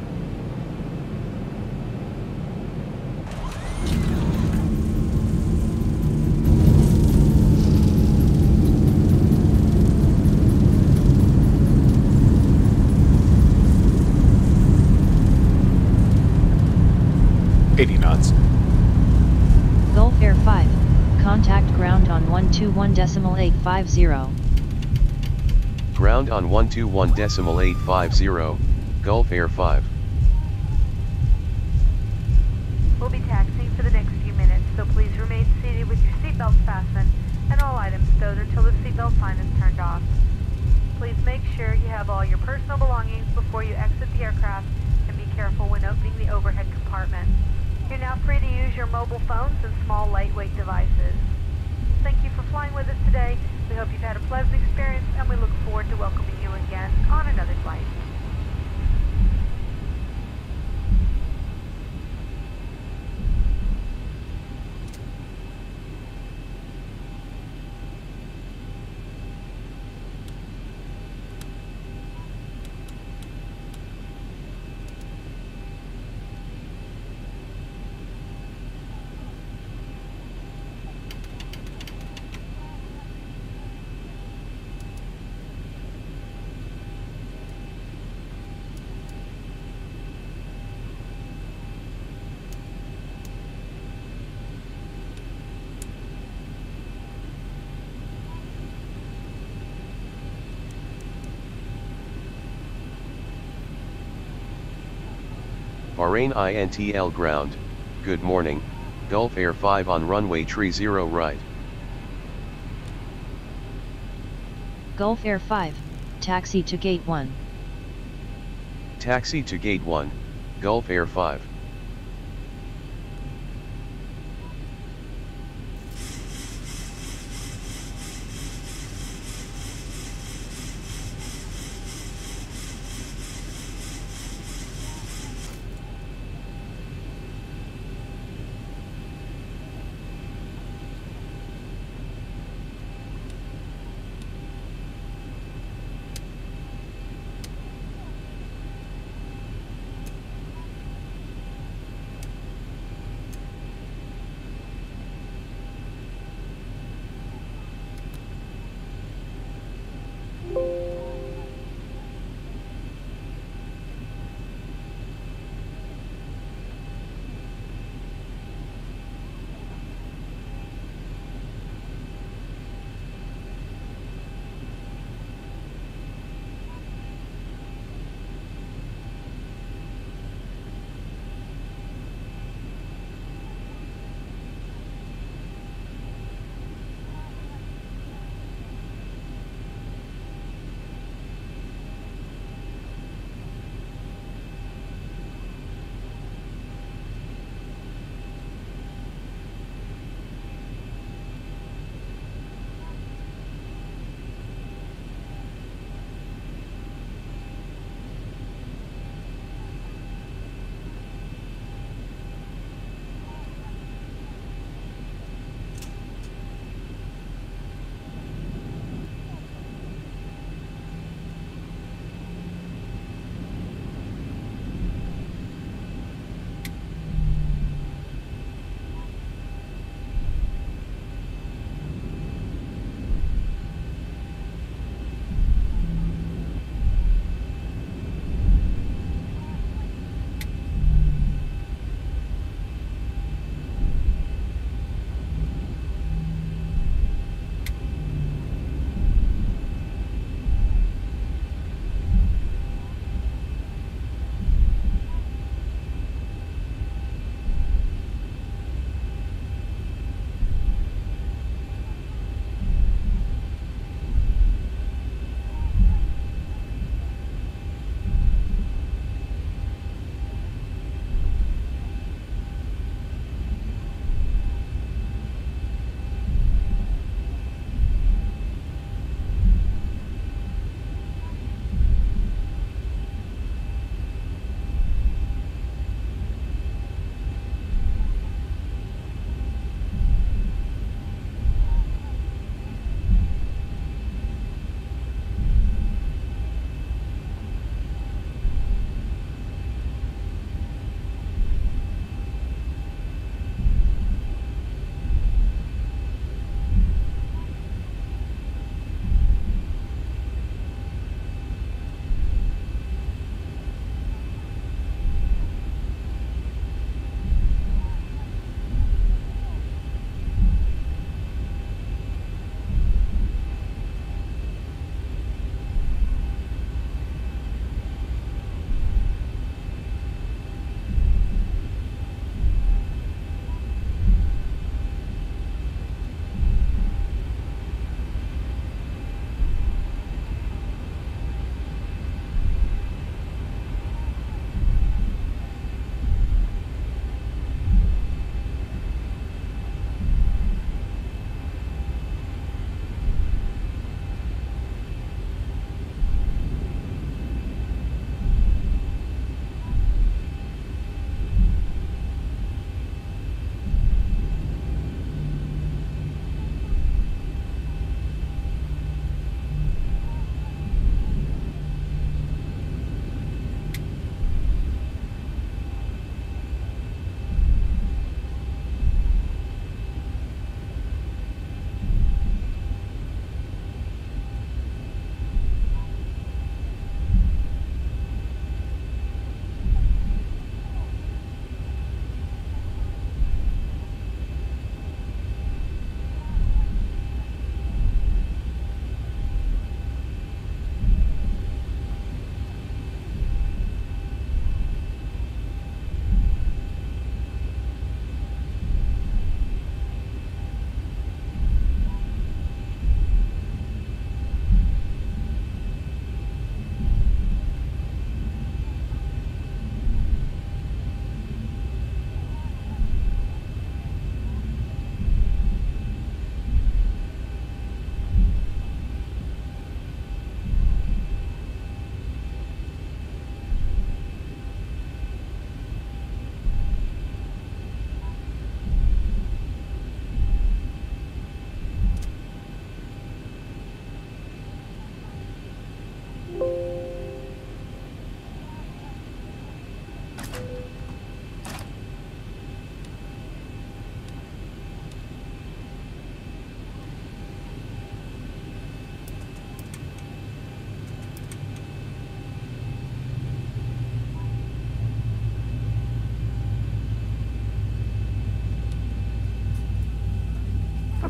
eighty knots. Gulf Air five, contact ground on one two one point eight five zero. Ground on one two one point eight five zero, Gulf Air five. We'll be taxiing for the next few minutes, so please remain seated with your seatbelts fastened and all items stowed until the seatbelt sign is turned off. Please make sure you have all your personal belongings before you exit the aircraft, and be careful when opening the overhead compartment. You're now free to use your mobile phones and small lightweight devices. Thank you for flying with us today. We hope you've had a pleasant experience, and we look forward to welcoming you again on another flight. Bahrain I N T L ground, good morning, Gulf Air five on runway tree zero right. Gulf Air five, taxi to gate one. Taxi to gate one, Gulf Air five.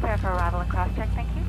Prepare for arrival and cross-check, thank you.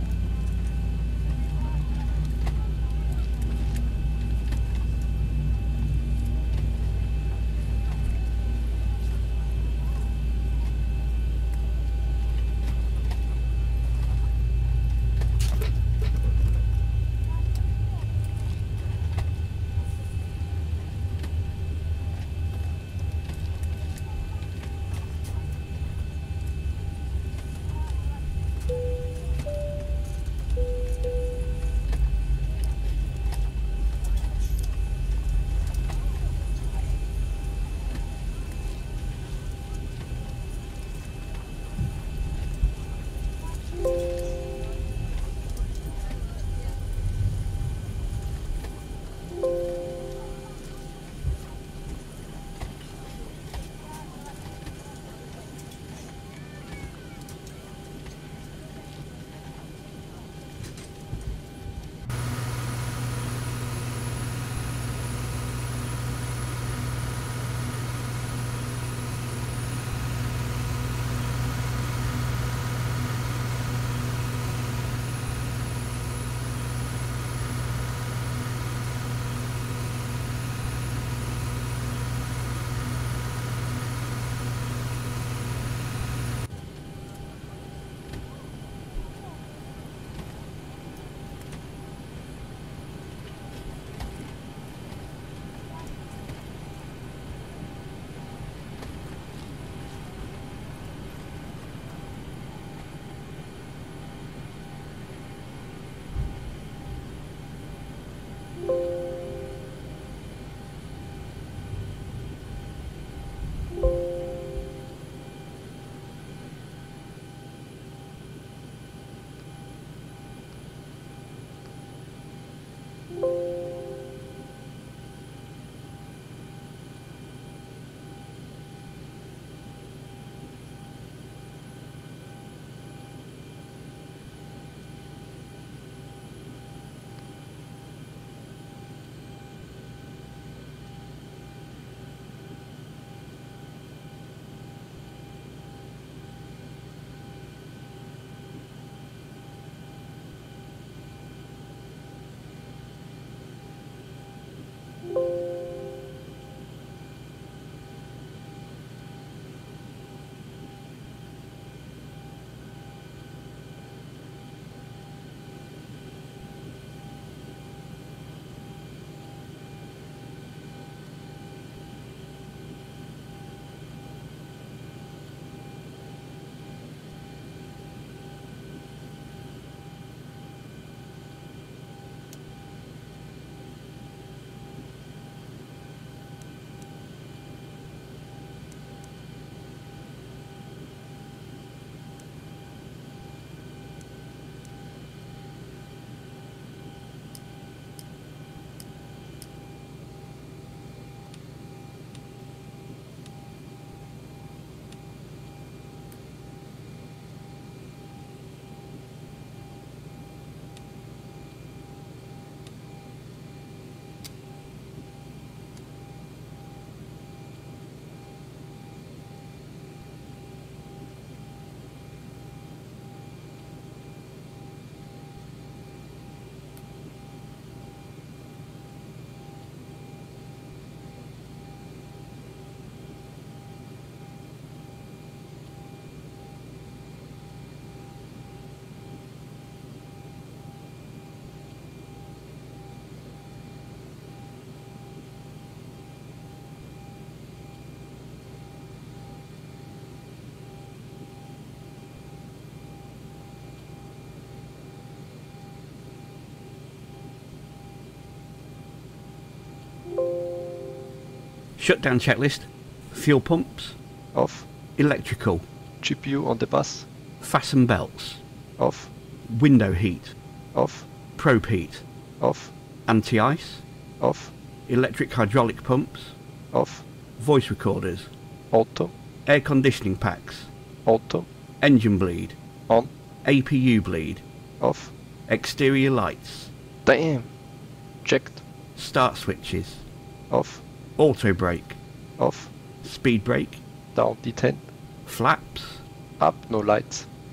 Shutdown checklist. Fuel pumps. Off. Electrical. G P U on the bus. Fasten belts. Off. Window heat. Off. Probe heat. Off. Anti-ice. Off. Electric hydraulic pumps. Off. Voice recorders. Auto. Air conditioning packs. Auto. Engine bleed. On. A P U bleed. Off. Exterior lights. Damn. Checked. Start switches. Off. Auto brake. Off. Speed brake. Down D ten. Flaps. Up, no lights.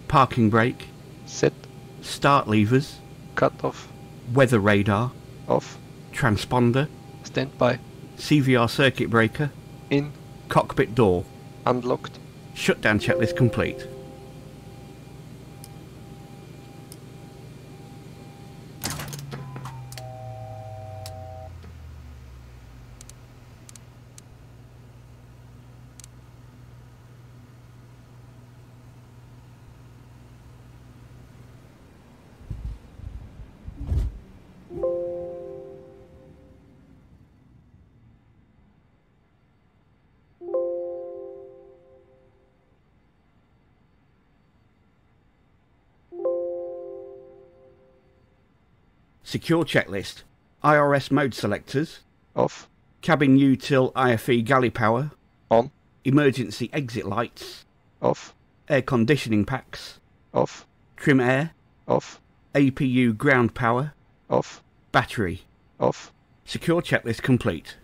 Parking brake. Set. Start levers. Cut off. Weather radar. Off. Transponder. Stand by. C V R circuit breaker. In. Cockpit door. Unlocked. Shutdown checklist complete. Secure checklist. I R S mode selectors. Off. Cabin util I F E galley power. On. Emergency exit lights. Off. Air conditioning packs. Off. Trim air. Off. A P U ground power. Off. Battery. Off. Secure checklist complete.